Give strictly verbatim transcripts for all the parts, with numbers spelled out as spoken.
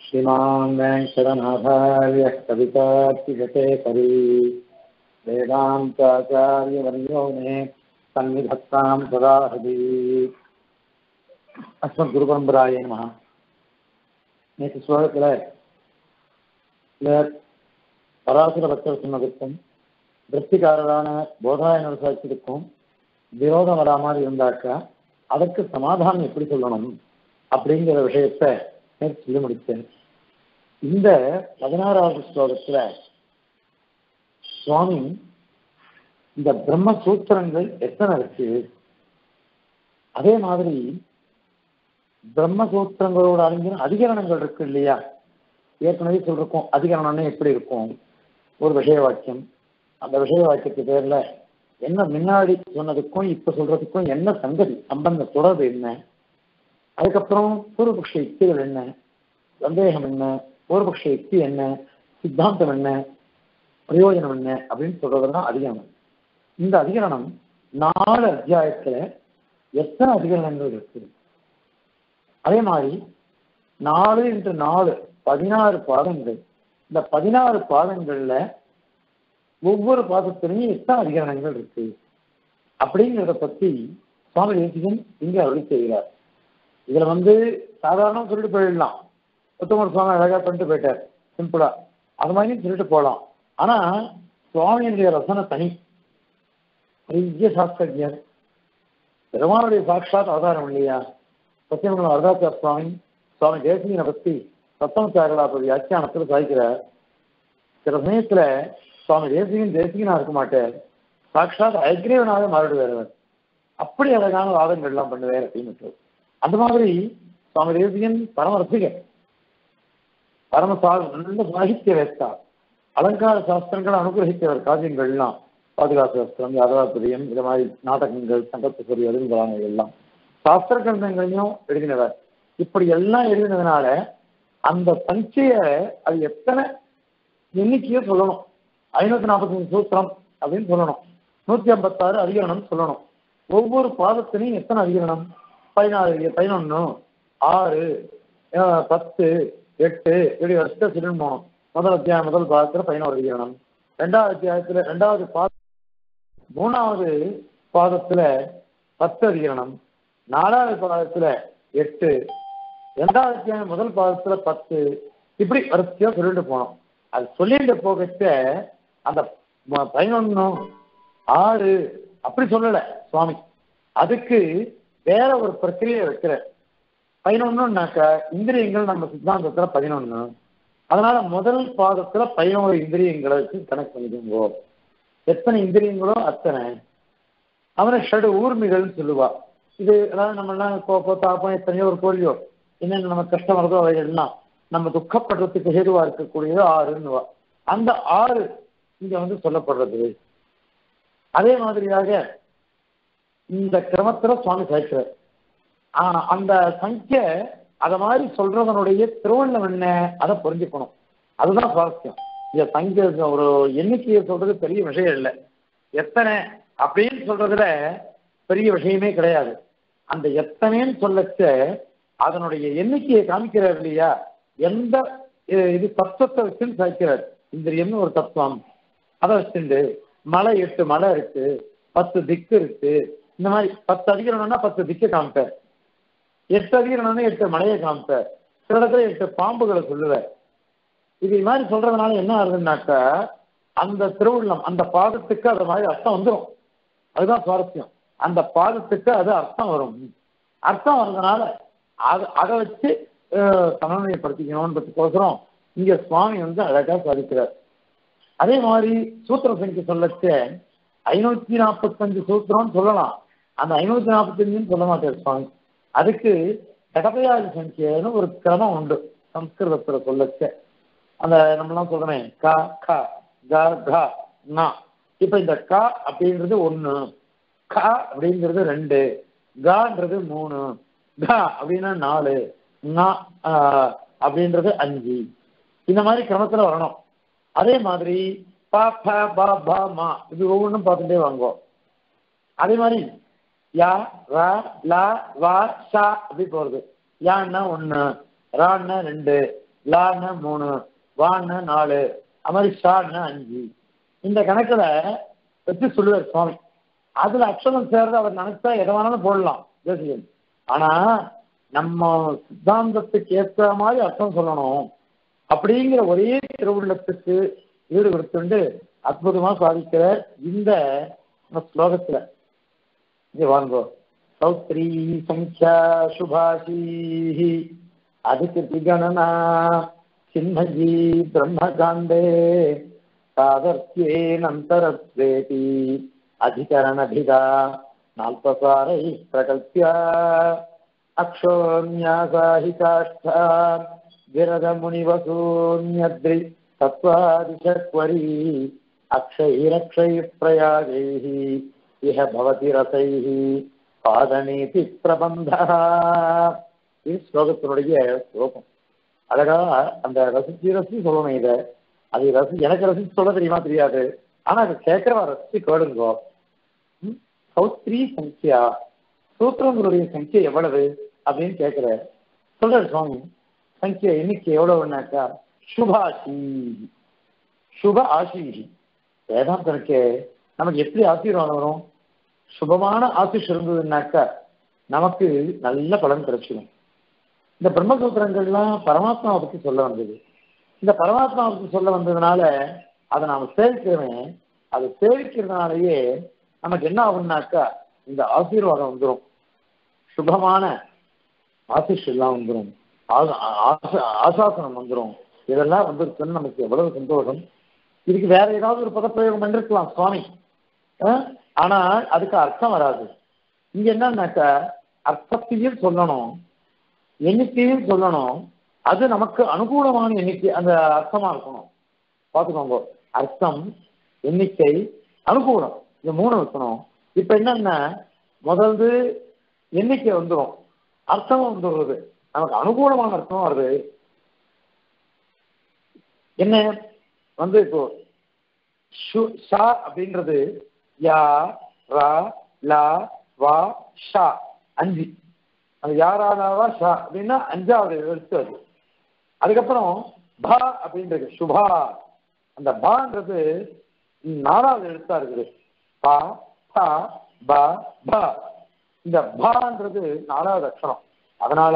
श्रीमान् वेङ्कटनाथार्यः कवितार्किककेसरी वेदान्ताचार्यवर्यो मे सन्निधत्तां सदा हृदि अस्मद्गुरुपरम्परायै नमः. நேற்று ஸ்லோகத்தில் பராசர பக்தர் சொன்னதுக்கும் திருப்திக்காரரான போதாயனர் சாட்சிக்கும் விரோதம் வரா மாதிரி இருந்தாக்கா அதற்கு சமாதானம் எப்படி சொல்லணும் அப்படிங்கிற விஷயத்தை நேற்று சொல்லி முடித்தேன். இந்த பதினாறாவது ஸ்லோகத்துல சுவாமி இந்த பிரம்மசூத்திரங்கள் எத்தனை இருக்கு, அதே மாதிரி பிரம்மசூத்திரங்களோட அறிஞர் அதிகரணங்கள் இருக்கு இல்லையா, ஏற்கனவே சொல்லிருக்கோம். அதிகரணம்னு எப்படி இருக்கும், ஒரு விஷய வாக்கியம், அந்த விஷய வாக்கியத்து பேர்ல என்ன முன்னாடி சொன்னதுக்கும் இப்ப சொல்றதுக்கும் என்ன சங்கதி சம்பந்த தொடர்பு என்ன, அதுக்கப்புறம் பூர்வபக்ஷ யுக்திகள் என்ன, சந்தேகம் என்ன, பூர்வபக்ஷ யுக்தி என்ன, சித்தாந்தம் என்ன, பிரயோஜனம் என்ன அப்படின்னு சொல்றதுதான் அதிகரணம். இந்த அதிகரணம் நாலு அத்தியாயத்துல எத்தனை அதிகரணங்கள் இருக்கு, அதே மாதிரி நாலு இன்று நாலு பதினாறு பாதங்கள். இந்த பதினாறு பாதங்கள்ல ஒவ்வொரு பாதத்திலையும் எத்தனை அதிகரணங்கள் இருக்கு அப்படிங்கிறத பத்தி சுவாமி தேசிகன் இங்க அருளி செய்கிறார். இதுல வந்து சாதாரண சொல்லிட்டு போயிடலாம், உத்தமர் சுவாமி அழகா பண்ணிட்டு போயிட்டார் சிம்பிளா, அது மாதிரியும் சொல்லிட்டு போகலாம். ஆனா சுவாமியினுடைய ரசனை தனி, பெரிய சாஸ்திரஜர், பெருமானுடைய சாட்சாத் அவதாரம் இல்லையா. சத்தியமங்கலம் வரதாச்சார சுவாமி சுவாமி தேசிகனை பத்தி சத்தமச்சாரலாபதி வியாக்கியானத்தில் சாய்க்கிறார். சில சமயத்துல சுவாமி தேசிகன் தேசிகனா இருக்க மாட்டார், சாட்சாத் அக்ரேவனாக மாறிடுவார். அப்படி அழகான வாதங்கள் எல்லாம் பண்ணுவார் அப்படின்னு. அந்த மாதிரி சுவாமி தேசிகன் பரம ரசிகர், பரம சா நல்ல சாகித்ய வேஸ்தா, அலங்கார சாஸ்திரங்களை அனுகிரகித்தவர். காவியங்கள்லாம் பாதுகா சாஸ்திரம், யாதவாபதியம், இது மாதிரி நாடகங்கள், சங்கத்தசரி, அருள்களான எல்லாம் சாஸ்திர கிரந்தங்களையும் எழுதினவர். இப்படி எல்லாம் எழுதினதுனால அந்த சங்கைய அது எத்தனை எண்ணிக்கையோ சொல்லணும். ஐநூத்தி நாற்பத்தி அஞ்சு சூத்திரம் அப்படின்னு சொல்லணும், நூத்தி ஐம்பத்தாறு அதிகரணம் சொல்லணும். ஒவ்வொரு பாதத்திலையும் எத்தனை அதிகரணம், பதினாறு, பதினொன்னு, ஆறு, பத்து, எட்டு, இப்படி வருஷத்தை சொல்லணும் போகணும். முதல் அத்தியாயம் முதல் பாதத்துல பதினோரு அதிகரணம், ரெண்டாவது அத்தியாயத்துல ரெண்டாவது பாத மூணாவது பாதத்துல பத்து அதிகரணம், நாலாவது பாதத்துல எட்டு, ரெண்டாவது அத்தியாயம் முதல் பாதத்துல பத்து, இப்படி வரிசையா சொல்லிட்டு போனோம். அது சொல்லிட்டு போகச்ச அந்த பதினொன்னு ஆறு அப்படி சொல்லல சுவாமி, அதுக்கு வேற ஒரு பிரக்கிரியை வைக்கிற. பதினொன்னுனாக்க இந்திரியங்கள் நம்ம சித்தாந்தத்துல பதினொன்னு, அதனால முதல் பாதத்துல பதினோரு இந்திரியங்களுக்கு கணக்கு பண்ணிக்கோங்கோ. எத்தனை இந்திரியங்களோ அத்தனை. அவனை ஷடு ஊர்மிகள்னு சொல்லுவா. இது அதாவது நம்ம எல்லாம் தாப்பம் எத்தனையோ ஒரு கோழியோ என்னென்ன நம்ம கஷ்டம் வருதோ அவைகள்லாம் நம்ம துக்கப்படுறதுக்கு ஹேதுவா இருக்கக்கூடியது ஆறுன்னுவா. அந்த ஆறு இங்க வந்து சொல்லப்படுறது. அதே மாதிரியாக இந்த கிரமத்துல சுவாமி சாய்க்கிறார். ஆஹ் அந்த சங்கிய அத மாதிரி சொல்றதனுடைய திருவள்ளம் என்ன அதை புரிஞ்சுக்கணும். அதுதான் சுவாரஸ்யம். இந்த சங்கிய ஒரு எண்ணிக்கையை சொல்றது பெரிய விஷயம் இல்லை, எத்தனை அப்படின்னு சொல்றதுல பெரிய விஷயமே கிடையாது. அந்த எத்தனைன்னு சொல்லச்ச அதனுடைய எண்ணிக்கையை காமிக்கிறார் இல்லையா. எந்த இது தத்துவத்தை வச்சுன்னு சாய்க்கிறார். இந்திரியம்னு ஒரு தத்துவம், அதை வச்சுண்டு மலை எட்டு மலை இருக்கு, பத்து திக்கு இருக்கு, இந்த மாதிரி பத்து அதிகரணம்னா பத்து திக்கு காமிப்பார், எட்டு அதிகரணம்னா எட்டு மலையை காமிப்பார், சில இடத்துல எட்டு பாம்புகளை சொல்லுவார். இது மாதிரி சொல்றதுனால என்ன ஆகுதுன்னாக்கா அந்த திருவுள்ளம் அந்த பாதத்துக்கு அது மாதிரி அர்த்தம் வந்துடும். அதுதான் சுவாரஸ்யம். அந்த பாதத்துக்கு அது அர்த்தம் வரும். அர்த்தம் வர்றதுனால அது அதை வச்சு சமநிலைப்படுத்திக்கணும்ன்றதுக்கோசரம் இங்க சுவாமி வந்து அழகா சாதிக்கிறார். அதே மாதிரி சூத்திர சங்கி சொல்லச்ச ஐநூத்தி நாற்பத்தி அஞ்சு சூத்திரம்னு சொல்லலாம், அந்த ஐநூத்தி நாற்பத்தி அஞ்சுன்னு சொல்ல மாட்டார் சுவாமி. அதுக்கு கடப்பையாதி சங்கியன்னு ஒரு கிரமம் உண்டு சம்ஸ்கிருதத்துல சொல்லச்ச. அந்த நம்மளாம் சொல்றேன் கா கா கா கா நா. இப்ப இந்த கா அப்படின்றது ஒண்ணு, கா அப்படிங்கிறது ரெண்டு, கான்றது மூணு, கா அப்படின்னா நாலு, நா அப்படின்றது அஞ்சு. இந்த மாதிரி கிரமத்துல வரணும். அதே மாதிரி பா ப பா பா மா இது ஒவ்வொன்றும் பார்த்துட்டே வாங்குவோம். அதே மாதிரி யா ரா லா வா ஷா அப்படி போறது. யான்னா ஒண்ணு, ரான்னா ரெண்டு, லான்னு மூணு, வான்னு நாலு, அது மாதிரி ஷான்னு அஞ்சு. இந்த கணக்குல வச்சு சொல்லுவார் சுவாமி. அதுல அக்ஷரம் சேர்ந்து அவர் நினைச்சா எதை வேணாலும் போடலாம் தேசிகன். ஆனா நம்ம சித்தாந்தத்துக்கு ஏற்ற மாதிரி அர்த்தம் சொல்லணும் அப்படிங்கிற ஒரே திருவுள்ளத்துக்கு ஈடு கொடுத்துண்டு அற்புதமா சாதிக்கிற இந்த ஸ்லோகத்துல இங்க வாங்கோ. சௌத்ரி சங்கியா சுபாஷி அதிகிருதி கணனா சின்னஜி பிரம்மகாண்டே சாதர்த்தியேனந்தரத்வேதி அதிகரணபிதா நால்பசாரை பிரகல்ப்யா அக்ஷோன்யாசாஹி காஷ்டா விரத முனிவசூன்யத்ரி தத்வாதிசக்வரி அக்ஷைரக்ஷை பிரயாகைஹி இஹ பவதி ரசைஹி பாதநீதி பிரபந்தா. இது ஸ்லோகத்தினுடைய ஸ்லோகம். அழகா அந்த ரசிச்சு ரசிச்சு சொல்லணும். இதை அது ரசி எனக்கு ரசிச்சு சொல்ல தெரியுமா தெரியாது, ஆனா அதை கேட்கிறவா ரசிச்சு கேளுங்கோ. சௌத்ரி சங்கியா, சூத்திரங்களுடைய சங்கியா எவ்வளவு அப்படின்னு கேட்கிற சொல்ற சுவாமி. சங்கியா எண்ணிக்கை எவ்வளவுன்னாக்கா சுபாஷி, சுப ஆசீஷி. வேதாந்தனுக்கு நமக்கு எப்படி ஆசீர்வாதம் வரும்? சுபமான ஆசீஷ் இருந்ததுன்னாக்கா நமக்கு நல்ல பலன் கிடைச்சிடும். இந்த பிரம்மசூத்திரங்கள்லாம் பரமாத்மாவை பற்றி சொல்ல வந்தது. இந்த பரமாத்மாவை பற்றி சொல்ல வந்ததுனால அதை நாம் சேவிக்கிறவன், அதை சேவிக்கிறதுனாலேயே நமக்கு என்ன ஆகும்னாக்கா இந்த ஆசீர்வாதம் வந்துடும், சுபமான ஆசிஷ் எல்லாம் வந்துடும், ஆசாசனம் வந்துடும். இதெல்லாம் வந்துருக்குன்னு நமக்கு எவ்வளவு சந்தோஷம். இதுக்கு வேற ஏதாவது ஒரு பதப்பிரயோகம் பண்ணிருக்கலாம் சுவாமி, ஆனால் அதுக்கு அர்த்தம் வராது. இங்க என்னன்னாக்கா அர்த்தத்தையும் சொல்லணும், எண்ணிக்கையும் சொல்லணும். அது நமக்கு அனுகூலமான எண்ணிக்கை அந்த அர்த்தமா இருக்கணும். பார்த்துக்கோங்க, அர்த்தம், எண்ணிக்கை, அனுகூலம், இந்த மூணு இருக்கணும். இப்ப என்னன்னா முதல்ல எண்ணிக்கை வந்துடும், அர்த்தம் வந்துடுறது, நமக்கு அனுகூலமான அர்த்தம் வருது. என்ன வந்து இப்போ ஷா அப்படின்றது யா ரா லா வா ஷா அஞ்சு. அது யாரா லாவா ஷா அப்படின்னா அஞ்சாவது எழுத்து அது. அதுக்கப்புறம் பா அப்படின்றது சுபா, அந்த பான்றது நாலாவது எழுத்தா இருக்குது. பா பா பா பா, இந்த பான்றது நாலாவது அக்ஷரம். அதனால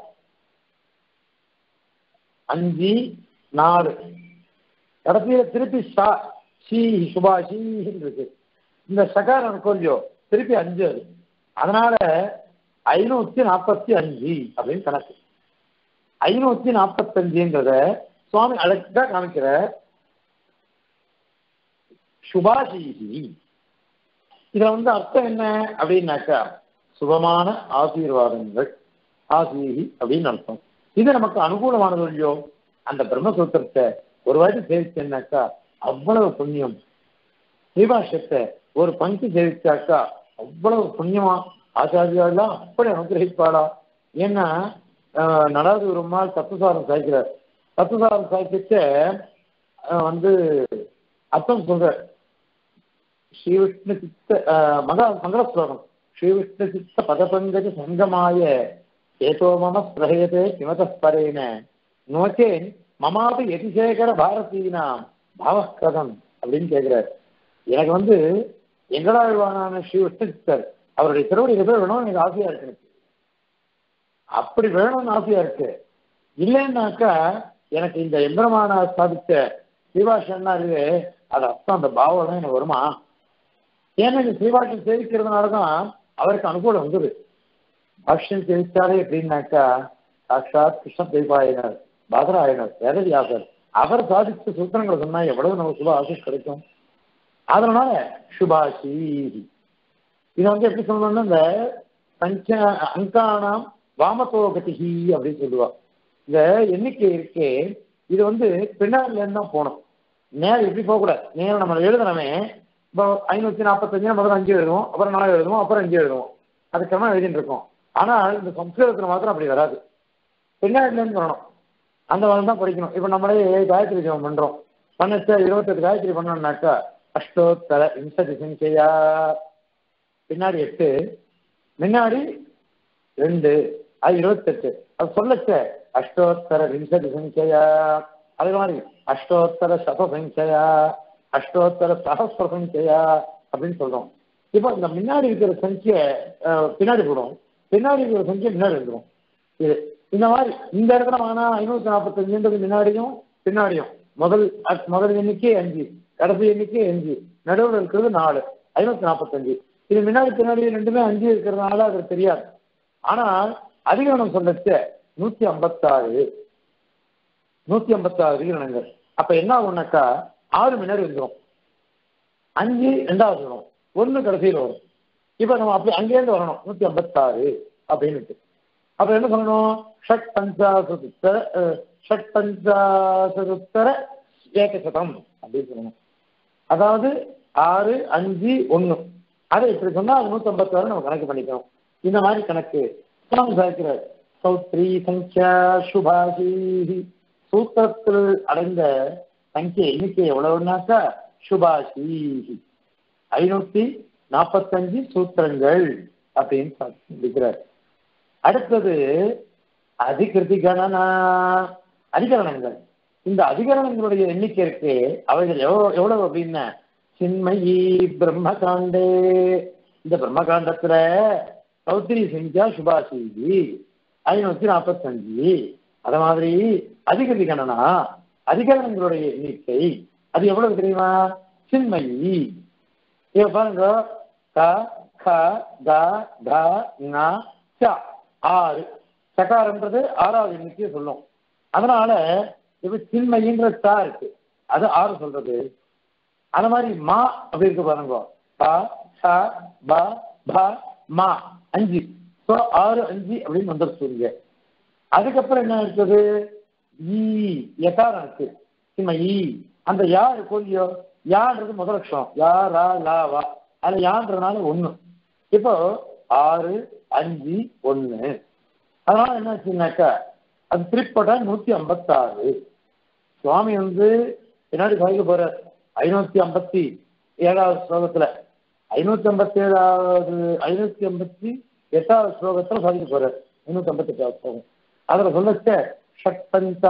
அஞ்சு நாலு கடைசியில திருப்பி ஷா ஷீ சுபா ஷீ இருக்கு. இந்த சகாரம் கொஞ்சம் திருப்பி அஞ்சு அது. அதனால ஐநூத்தி நாற்பத்தி அஞ்சு அப்படின்னு கணக்கு. ஐநூத்தி நாற்பத்தி அஞ்சுன்றத சுவாமி அழகா காமிக்கிற சுபாஷீஹி. இதுல வந்து அர்த்தம் என்ன அப்படின்னாக்கா சுபமான ஆசீர்வாதங்கள், ஆசீஹி அப்படின்னு அர்த்தம். இது நமக்கு அனுகூலமானது இல்லையோ? அந்த பிரம்மசூத்திரத்தை ஒரு வாட்டி சேவிச்சேன்னாக்கா அவ்வளவு புண்ணியம். ஸ்ரீபாஷ்யத்தை ஒரு பங்கு சேவிச்சாக்கா அவ்வளவு புண்ணியமா. ஆச்சாரியாலாம் அப்படி அனுகிரகிப்பாளா. ஏன்னா நடாது ஒரு நாள் தத்துசாரம் சாய்க்கிறார். தத்துசாரம் சாய்க்கிச்ச வந்து அர்த்தம் சொல்ற ஸ்ரீவிஷ்ணு சித்த மகா மங்கள ஸ்லோகம். ஸ்ரீவிஷ்ணு சித்த பதபங்கஜ சங்கமாய ஏதோ மம பிரஹயதே கிமத பரேன நோச்சே மமாபி யதிசேகர பாரதீனாம் பாவக்கிரதம் அப்படின்னு கேட்கிறார். எனக்கு வந்து எங்களாழ்வானான ஸ்ரீ விஷ்ணு சித்தர் அவருடைய திருவடி எதிர வேணும்னு எனக்கு ஆசையா இருக்கு. எனக்கு அப்படி வேணும்னு ஆசையா இருக்கு. இல்லைன்னாக்கா எனக்கு இந்த எம்பெருமான சாதித்த ஸ்ரீபாஷன்னா இருக்கு, அது அர்த்தம் அந்த பாவம் எனக்கு வருமா? ஏன்னா இந்த ஸ்ரீபாஷன் சேவிக்கிறதுனாலதான் அவருக்கு அனுகூலம் வந்தது. பாஷ்யம் சேவிச்சாரே எப்படின்னாக்கா சாட்சாத் கிருஷ்ண தெய்வாயினர் பாதராயனர் வேதவியாசர் அவர் சாதித்த சூத்திரங்களை சொன்னா எவ்வளவு நமக்கு சுப ஆசிஷ் கிடைக்கும். அதனால சுபாஷி இதை வந்து எப்படி சொல்லணும்னா இந்த பஞ்ச அங்கானாம் வாமத்தோகதிகி அப்படின்னு சொல்லுவா. இந்த எண்ணிக்கை இருக்கே இது வந்து பின்னாடில இருந்து தான் போகணும், நேரம் எப்படி போகக்கூடாது. நேரம் நம்ம எழுதுனவே இப்போ ஐநூத்தி நாற்பத்தஞ்சு முதல்ல அஞ்சு எழுதுவோம், அப்புறம் நாலு எழுதுவோம், அப்புறம் அஞ்சு எழுதுவோம், அதுக்கெல்லாம் எழுதிட்டு இருக்கோம். ஆனால் இந்த சம்ஸ்கிருதத்துல மாத்திரம் அப்படி வராது, பின்னாடில இருந்து வரணும். அந்த மாதிரி தான் படிக்கணும். இப்போ நம்மளே காயத்ரி ஜபம் பண்றோம், பன்னெண்டு இருபத்தெட்டு காயத்ரி பண்ணோம்னாக்கா அஷ்டோத்தர விம்சதி சங்கையா பின்னாடி எட்டு, முன்னாடி ரெண்டு, அது இருபத்தெட்டு. அது சொல்லச்ச அஷ்டோத்தர விம்சதி சங்கையா, அதே மாதிரி அஷ்டோத்தர சத சங்கையா, அஷ்டோத்தர சகஸ்ர சங்கையா அப்படின்னு சொல்றோம். இப்போ இந்த முன்னாடி இருக்கிற சங்கிய பின்னாடி போடும், பின்னாடி இருக்கிற சங்கிய முன்னாடி வந்துடும். இது இந்த மாதிரி இந்த இடத்துல வாங்கினா ஐநூத்தி நாற்பத்தஞ்சுன்றது முன்னாடியும் பின்னாடியும் முதல் முதல் எண்ணிக்கை அஞ்சு, கடைசி எண்ணிக்கை அஞ்சு, நடுவில் இருக்கிறது நாலு, ஐநூத்தி நாற்பத்தஞ்சு. இது முன்னாடி பின்னாடி ரெண்டுமே அஞ்சு இருக்கிறதுனால அது தெரியாது. ஆனால் அதிகரணம் சொல்லச்ச நூத்தி ஐம்பத்தாறு நூத்தி ஐம்பத்தாறு அதிகரணங்கள். அப்ப என்ன ஆகும்னாக்கா ஆறு முன்னாடி வந்துடும், அஞ்சு ரெண்டாவது வரும், ஒண்ணு கடைசியில் வரும். இப்ப நம்ம அப்படி அங்கேருந்து வரணும் நூத்தி ஐம்பத்தாறு அப்படின்னுட்டு. அப்ப என்ன சொல்லணும், ஷட் பஞ்சாசதுத்தர ஷட் பஞ்சாசதுத்தர ஏகசதம் அப்படின்னு சொல்லணும். அதாவது ஆறு அஞ்சு ஒண்ணு, அதை இப்படி சொன்னா அது நூத்தி ஐம்பத்தாறு நம்ம கணக்கு பண்ணிக்கணும். இந்த மாதிரி கணக்கு சாய்க்கிறார். சௌத்ரி சங்கியா சுபாஷி, சூத்திரத்தில் அடைந்த சங்கிய எண்ணிக்கை எவ்வளவுனாக்கா சுபாஷி ஐநூத்தி நாற்பத்தஞ்சு சூத்திரங்கள் அப்படின்னு சொல்லிக்கிறார். அடுத்தது அதிகிருதி கணனா, அதிகரணங்கள். இந்த அதிகரணங்களுடைய எண்ணிக்கை இருக்கு, அவைகள் எவ்வளவு எவ்வளவு அப்படின்னா சின்மயி பிரம்மகாண்டே, இந்த பிரம்மகாண்டத்துல சௌத்ரி சங்கியா சுபாஷி ஐநூத்தி நாற்பத்தஞ்சு. அத மாதிரி அதிகிருதி கணனா அதிகரணங்களுடைய எண்ணிக்கை அது எவ்வளவு தெரியுமா, சின்மயி. இப்ப பாருங்க, க க க க ங ச ஆறு, சகாரன்றது ஆறாவது எண்ணிக்கையை சொல்லும். அதனால இப்ப சின்மயின்ற சா இருக்கு, அது ஆறு சொல்றது. அந்த மாதிரி மா அப்படி இருக்கு பாருங்க, ப ச ப ப மா அஞ்சு, ஸோ ஆறு அஞ்சு அப்படின்னு வந்துருச்சுங்க. அதுக்கப்புறம் என்ன இருக்குது, ஈ யகாரம் இருக்கு, சின்மயி. அந்த யா இருக்கோ இல்லையோ, யான்றது முதல் அக்ஷரம், யா ரா லா வா, அது யான்றதுனால ஒண்ணு. இப்போ ஆறு அஞ்சு ஒண்ணு, அதனால என்ன ஆச்சுன்னாக்கா அது திருப்பட்டா நூத்தி ஐம்பத்தாறு. சுவாமி வந்து பின்னாடி சாதிக்க போற ஐநூத்தி ஐம்பத்தி ஏழாவது ஸ்லோகத்துல ஐநூத்தி ஐம்பத்தி ஏழாவது ஐநூத்தி ஐம்பத்தி எட்டாவது ஸ்லோகத்துல சாதிக்க போறார். ஐநூத்தி ஐம்பத்தி எட்டாவது ஸ்லோகம் அதுல சொல்லச்ச ஷட்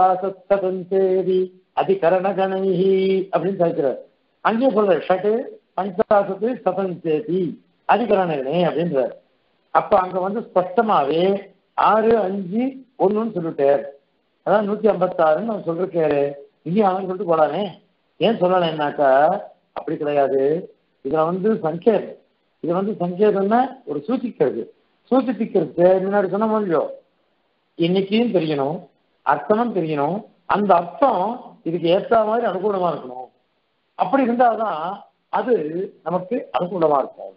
பஞ்சாசத்தேதி அதிகரண கணைஹி அப்படின்னு சாதிக்கிறார். அங்கேயும் சொல்ற ஷட்டு பஞ்சாசத்து சதஞ்சேதி அதிகரணே அப்படின்றார். அப்ப அங்க வந்து ஸ்பஷ்டமாவே ஆறு அஞ்சு ஒண்ணுன்னு சொல்லிட்டார். அதான் நூத்தி ஐம்பத்தி ஆறுன்னு நான் சொல்லிருக்காரு. இங்கேயும் அவன் சொல்லிட்டு போலானே, ஏன் சொல்லலைன்னாக்கா அப்படி கிடையாது. இதுல வந்து சங்கேதம், இது வந்து சங்கேதம்னா ஒரு சூச்சிக்கிறது. சூச்சிப்பிக்கிறது முன்னாடி சொன்ன முடியோ, இன்னைக்கும் தெரியணும், அர்த்தமும் தெரியணும், அந்த அர்த்தம் இதுக்கு ஏற்ற மாதிரி அனுகூலமா இருக்கணும். அப்படி இருந்தால்தான் அது நமக்கு அனுகூலமா இருக்கும்.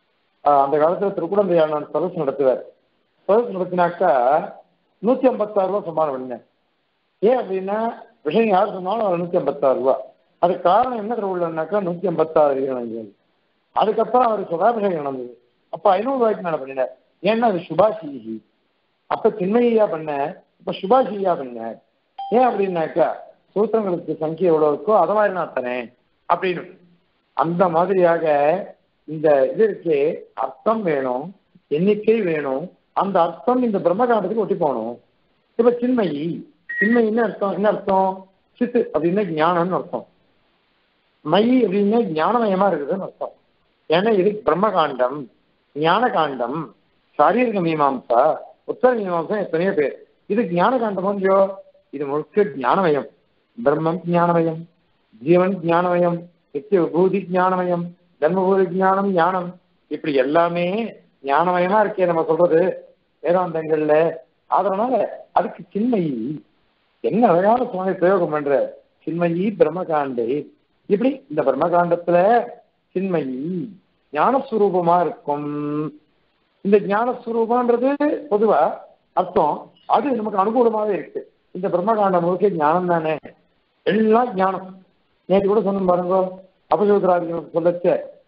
அந்த காலத்துல திருக்குடந்தையான சதஸ் நடத்துவார். சதஸ் நடத்தினாக்கா நூத்தி ஐம்பத்தாறு ரூபா சம்பாதம் பண்ணேன். ஏன் அப்படின்னா விஷயம் யார் சொன்னாலும் அது நூத்தி ஐம்பத்தாறு ரூபா. அதுக்கு காரணம் என்ன திருவிழானாக்கா நூத்தி ஐம்பத்தாறு இணைஞ்சது. அதுக்கப்புறம் அவர் சுதாபிஷேகம் நடந்தது. அப்ப ஐநூறு ரூபாய்க்கு மேல பண்ணினார். ஏன்னா அது சுபாஷி. அப்ப சின்மையா பண்ண, இப்ப சுபாஷியா பண்ண. ஏன் அப்படின்னாக்கா சூத்திரங்களுக்கு சங்கியா எவ்வளவு இருக்கோ அதை மாதிரி நான் தரேன் அப்படின்னு. அந்த மாதிரியாக இந்த இது இருக்கே, அர்த்தம் வேணும், எண்ணிக்கை வேணும். அந்த அர்த்தம் இந்த பிரம்மகாண்டத்துக்கு ஒட்டி போகணும். இப்ப சின்மயி, சின்மயின்னு அர்த்தம் என்ன அர்த்தம், சித்து அப்படின்னா ஞானம்னு அர்த்தம். மயி அப்படின்னா ஞானமயமா இருக்குதுன்னு அர்த்தம். ஏன்னா இது பிரம்மகாண்டம், ஞான காண்டம், சாரீரிக மீமாம்சா, உத்தர மீமாம்சா எத்தனையோ பேர். இது ஞான காண்டம் இல்லையோ, இது முழுக்க ஞானமயம். பிரம்மம் ஞானமயம், ஜீவன் ஞானமயம், நித்திய விபூதி ஞானமயம், தர்மபூதி ஞானம் ஞானம், இப்படி எல்லாமே ஞானமயமா இருக்கே நம்ம சொல்றது வேதாந்தங்கள்ல. அதனால அதுக்கு சின்மயி என்ன அழகான சுவாமி பிரயோகம் பண்ற, சின்மயி பிரம்மகாண்டே. இப்படி இந்த பிரம்மகாண்டத்துல சின்மயி ஞானஸ்வரூபமா இருக்கும். இந்த ஞானஸ்வரூபன்றது பொதுவா அர்த்தம், அது நமக்கு அனுகூலமாவே இருக்கு. இந்த பிரம்மகாண்டம் முழுக்க ஞானம் தானே, எல்லாம் ஞானம். நேற்று கூட சொன்ன பாருங்க, அபசூத்திராதிகளுக்கு சொல்லச்ச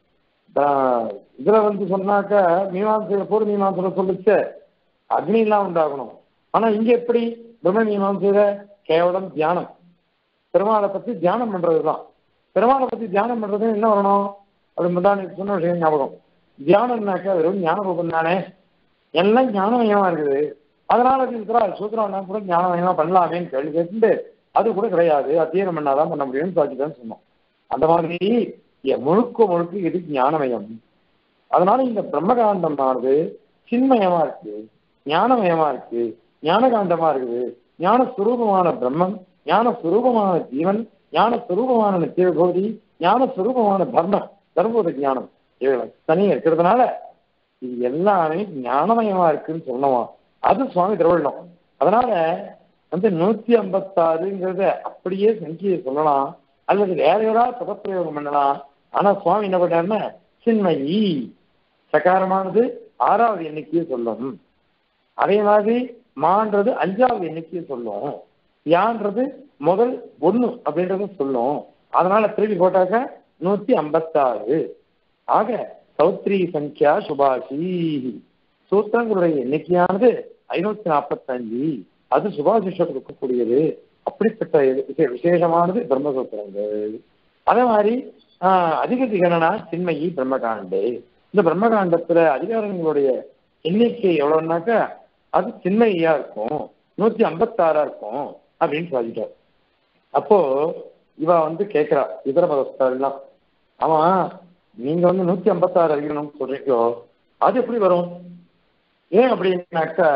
இதுல வந்து சொன்னாக்க மீமாசையில பூர்வ மீமாசையில சொல்லச்ச அக்னி எல்லாம் உண்டாகணும். ஆனா இங்க எப்படி பிரம்ம மீமாசையில கேவலம் தியானம், பெருமாளை பத்தி தியானம் பண்றதுதான். பெருமாளை பத்தி தியானம் பண்றது என்ன வரணும் அப்படி முன்னாடி சொன்ன விஷயம் ஞாபகம். தியானம்னாக்கா வெறும் ஞான ரூபம் தானே, எல்லாம் ஞானமயமா இருக்குது. அதனால அது இருக்கிறா சூத்திரம் கூட ஞானமயமா பண்ணலாமேன்னு கேள்வி கேட்டு அது கூட கிடையாது, அத்தியனம் பண்ணாதான் பண்ண முடியும்னு சாட்சிதான் சொன்னோம். அந்த மாதிரி முழுக்க முழுக்க இது ஞானமயம். அதனால இந்த பிரம்மகாண்டமானது சின்மயமா இருக்கு, ஞானமயமா இருக்கு, ஞானகாண்டமா இருக்குது. ஞானஸ்வரூபமான பிரம்மம், ஞானஸ்வரூபமான ஜீவன், ஞானஸ்வரூபமான நித்தியகோதி, ஞானஸ்வரூபமான தர்மம், தர்மபோத ஞானம் இவைகள் தனியா இருக்கிறதுனால இது எல்லாமே ஞானமயமா இருக்குன்னு சொன்னோம். அது சுவாமி திருவள்ளம். அதனால வந்து நூத்தி ஐம்பத்தாறுங்கிறத அப்படியே சங்கியை சொல்லலாம், அல்லது வேற யாராவது பதப்பிரயோகம் பண்ணலாம். ஆனா சுவாமி என்ன பண்ணாருன்னா சின்மயி சகாரமானது ஆறாவது எண்ணிக்கையை சொல்லும், அதே மாதிரி மான்றது அஞ்சாவது எண்ணிக்கையை சொல்லும், யான்றது முதல் ஒண்ணு அப்படின்றத சொல்லும். அதனால திருப்பி போட்டாக்க நூத்தி ஐம்பத்தாறு. ஆக சௌத்ரி சங்கியா சுபாஷி, சூத்திரங்களுடைய எண்ணிக்கையானது ஐநூத்தி நாற்பத்தி அஞ்சு, அது சுபாஷிஷத்துக்கு இருக்கக்கூடியது. அப்படிப்பட்ட விசேஷமானது பிரம்மசூத்திரங்கள். அதே மாதிரி ஆஹ் அதிக திகணனா சின்மயி பிரம்மகாண்டே. இந்த பிரம்மகாண்டத்துல அதிகாரங்களுடைய எண்ணிக்கை எவ்வளவுனாக்கா அது சின்மயா இருக்கும், நூத்தி ஐம்பத்தாறா இருக்கும் அப்படின்னு சொல்லிட்டார். அப்போ இவ வந்து கேட்கிறா இதர மதஸ்தெல்லாம், ஆமா நீங்க வந்து நூத்தி ஐம்பத்தாறு அதிகரணம்னு சொல்றீங்களோ அது எப்படி வரும்? ஏன் அப்படின்னாக்கா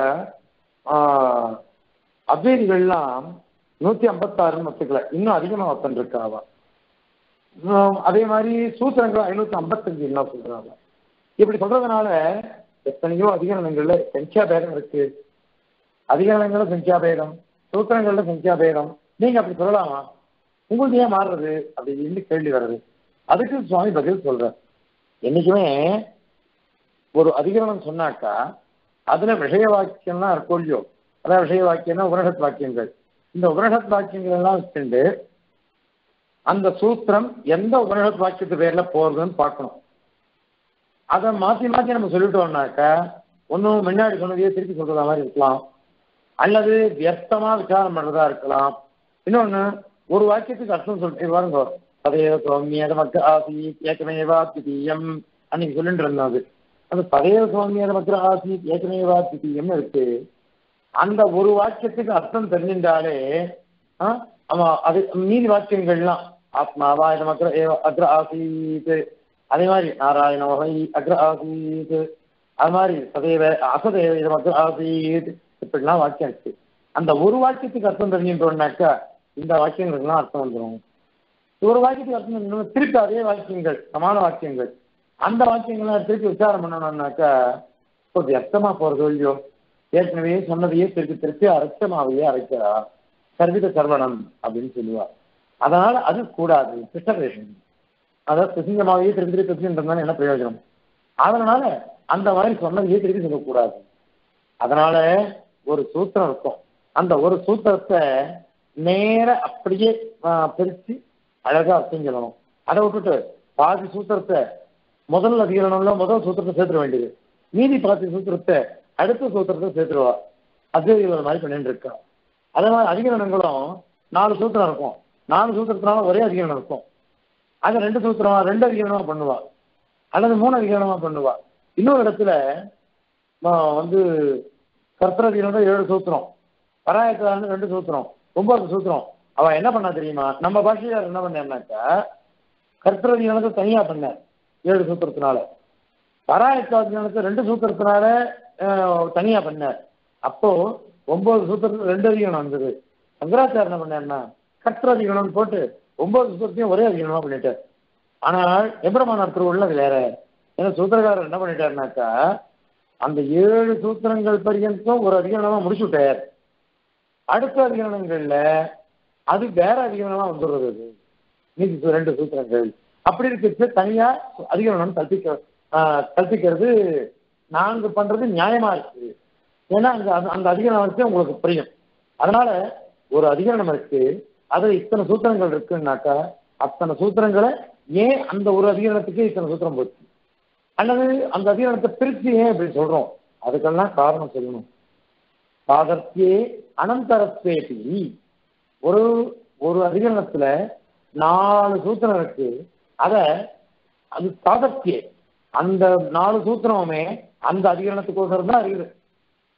ஆஹ் அத்வைதிகள்லாம் நூத்தி ஐம்பத்தாறுன்னு வச்சுக்கல, இன்னும் அதிகமா ஒருத்தன் இருக்காவா. அதே மாதிரி சூத்திரங்கள் ஐநூத்தி ஐம்பத்தஞ்சு என்ன சொல்றாங்க. இப்படி சொல்றதுனால எத்தனையோ அதிகரணங்கள்ல சங்கியா பேதம் இருக்கு, அதிகரணங்கள்ல சங்கியா பேதம், சூத்திரங்கள்ல சங்கியா பேதம். நீங்க அப்படி சொல்லலாமா? உங்களுக்கு ஏன் மாறுறது அப்படின்னு கேள்வி வர்றது. அதுக்கு சுவாமி பதில் சொல்ற, என்னைக்குமே ஒரு அதிகரணம் சொன்னாக்கா அதுல விஷய வாக்கியம்லாம் இருக்கும் இல்லையோ, அதான் விஷய வாக்கியம்னா உபனிஷத் வாக்கியங்கள். இந்த உபனிஷத் வாக்கியங்கள் எல்லாம் வச்சுட்டு அந்த சூத்திரம் எந்த உபனிஷத் வாக்கியத்து பேர்ல போறதுன்னு பார்க்கணும். அதை மாற்றி மாற்றி நம்ம சொல்லிட்டோம்னாக்கா ஒன்றும் முன்னாடி சொன்னதையே திருப்பி சொல்றதா மாதிரி இருக்கலாம், அல்லது வியர்த்தமா விசாரம் பண்றதா இருக்கலாம். இன்னொன்னு ஒரு வாக்கியத்துக்கு அர்த்தம் சொல்லிட்டு பாருங்க, பதைய சுவாமியத மக்கள் ஆசி ஏக்கமேவா திதீயம் அன்னைக்கு சொல்லிட்டு இருந்தோம். அது அந்த பதைய சுவாமியத மக்கள் ஆசி ஏக்கமேவா திதீயம்னு இருக்கு. அந்த ஒரு வாக்கியத்துக்கு அர்த்தம் தெரிஞ்சின்றாலே ஆஹ் ஆமா அது மீதி வாக்கியங்கள்லாம் ஆத்மாவா இத மக்கள் அக்ர ஆசீத், அதே மாதிரி நாராயண வகை அக்ர ஆசீத், அது மாதிரி சதேவ அசதேவ இத மக்கள் ஆசீத், இப்படிலாம் வாக்கியம் இருக்கு. அந்த ஒரு வாக்கியத்துக்கு அர்த்தம் தெரிஞ்சுட்டோம்னாக்கா இந்த வாக்கியங்களுக்குலாம் அர்த்தம் வந்துடும். ஒரு வாக்கியத்துக்கு அர்த்தம் திருப்பி அதே வாக்கியங்கள் சமான வாக்கியங்கள் அந்த வாக்கியங்கள்லாம் திருப்பி விசாரம் பண்ணணும்னாக்கா கொஞ்சம் அர்த்தமா போறது இல்லையோ. ஏற்கனவே சொன்னதையே திருப்பி திருப்பி அர்த்தமாவையே அரைக்கிறா சர்வித சர்வணம் அப்படின்னு சொல்லுவார். அதனால அது கூடாது, பிரிசர்வேஷன். அதாவது பிரசிங்கமாவையே திருப்பி திருப்பி பிரசின்றதுனால என்ன பிரயோஜனம்? அதனால அந்த மாதிரி சொன்னதையே திருப்பி சொல்லக்கூடாது. அதனால ஒரு சூத்திரம் இருக்கும், அந்த ஒரு சூத்திரத்தை நேர அப்படியே பிரித்து அழகா அர்த்தம் சொல்லணும். அதை விட்டுட்டு பாதி சூத்திரத்தை முதல் அதிகரணம்ல முதல் சூத்திரத்தை சேர்த்துட வேண்டியது, மீதி பாதி சூத்திரத்தை அடுத்த சூத்திரத்தை சேர்த்துருவா. அது ஒரு மாதிரி பண்ணிட்டு இருக்கா. அதே மாதிரி அதிகரணங்களும் நாலு சூத்திரம் இருக்கும், நாலு சூத்திரத்தினால ஒரே அதிகரணம் இருக்கும். அது ரெண்டு சூத்திரமா ரெண்டு அதிகரணமா பண்ணுவா, அல்லது மூணு அதிகரணமா பண்ணுவா. இன்னொரு இடத்துல வந்து கர்த்தரதிகரணம் ஏழு சூத்திரம், பராயத்தாளர் ரெண்டு சூத்திரம், ஒன்பது சூத்திரம். அவ என்ன பண்ணா தெரியுமா? நம்ம பாஷையார் என்ன பண்ணாக்கா கர்த்தரதிகரணத்தை தனியா பண்ண ஏழு சூத்திரத்தினால, பராயத்தாளத்தை ரெண்டு சூத்திரத்தினால தனியா பண்ணார். அப்போ ஒன்பது சூத்திரத்துல ரெண்டு அதிகரணம் வந்தது. சங்கராச்சாரம் என்ன பண்ணாருன்னா கர்த்தரதிகரணம் போட்டு ஒன்பது சூத்திரத்தையும் ஒரே அதிகரணமா பண்ணிட்டார். ஆனால் எம்பெருமானார் திருவுள்ள அது வேற. ஏன்னா சூத்திரக்காரர் என்ன பண்ணிட்டாருனாக்கா அந்த ஏழு சூத்திரங்கள் பரியந்தம் ஒரு அதிகரணமா முடிச்சு விட்டார். அடுத்த அதிகரணங்கள்ல அது வேற அதிகரணமா வந்துடுறது. அது மீதி ரெண்டு சூத்திரங்கள் அப்படி இருக்கிறது தனியா அதிகரணம் கல்பிக்க கல்பிக்கிறது நான்கு பண்றது நியாயமா இருக்கு. ஏன்னா அந்த அந்த அதிகரணம் வச்சு உங்களுக்கு புரியும். அதனால ஒரு அதிகரணம் இருக்கு, அதுல இத்தனை சூத்திரங்கள் இருக்குன்னாக்கா அத்தனை சூத்திரங்களை ஏன் அந்த ஒரு அதிகரணத்துக்கு இத்தனை சூத்திரம் போச்சு, அல்லது அந்த அதிகரணத்தை பிரித்து ஏன் இப்படி சொல்றோம், அதுக்கெல்லாம் காரணம் சொல்லணும். சாதர்த்தியே அனந்தரத்வேபி, ஒரு ஒரு அதிகரணத்துல நாலு சூத்திரம் இருக்கு, அத அது சாதர்த்தியே அந்த நாலு சூத்திரமுமே அந்த அதிகரணத்துக்கோசரம் தான் இருக்குது.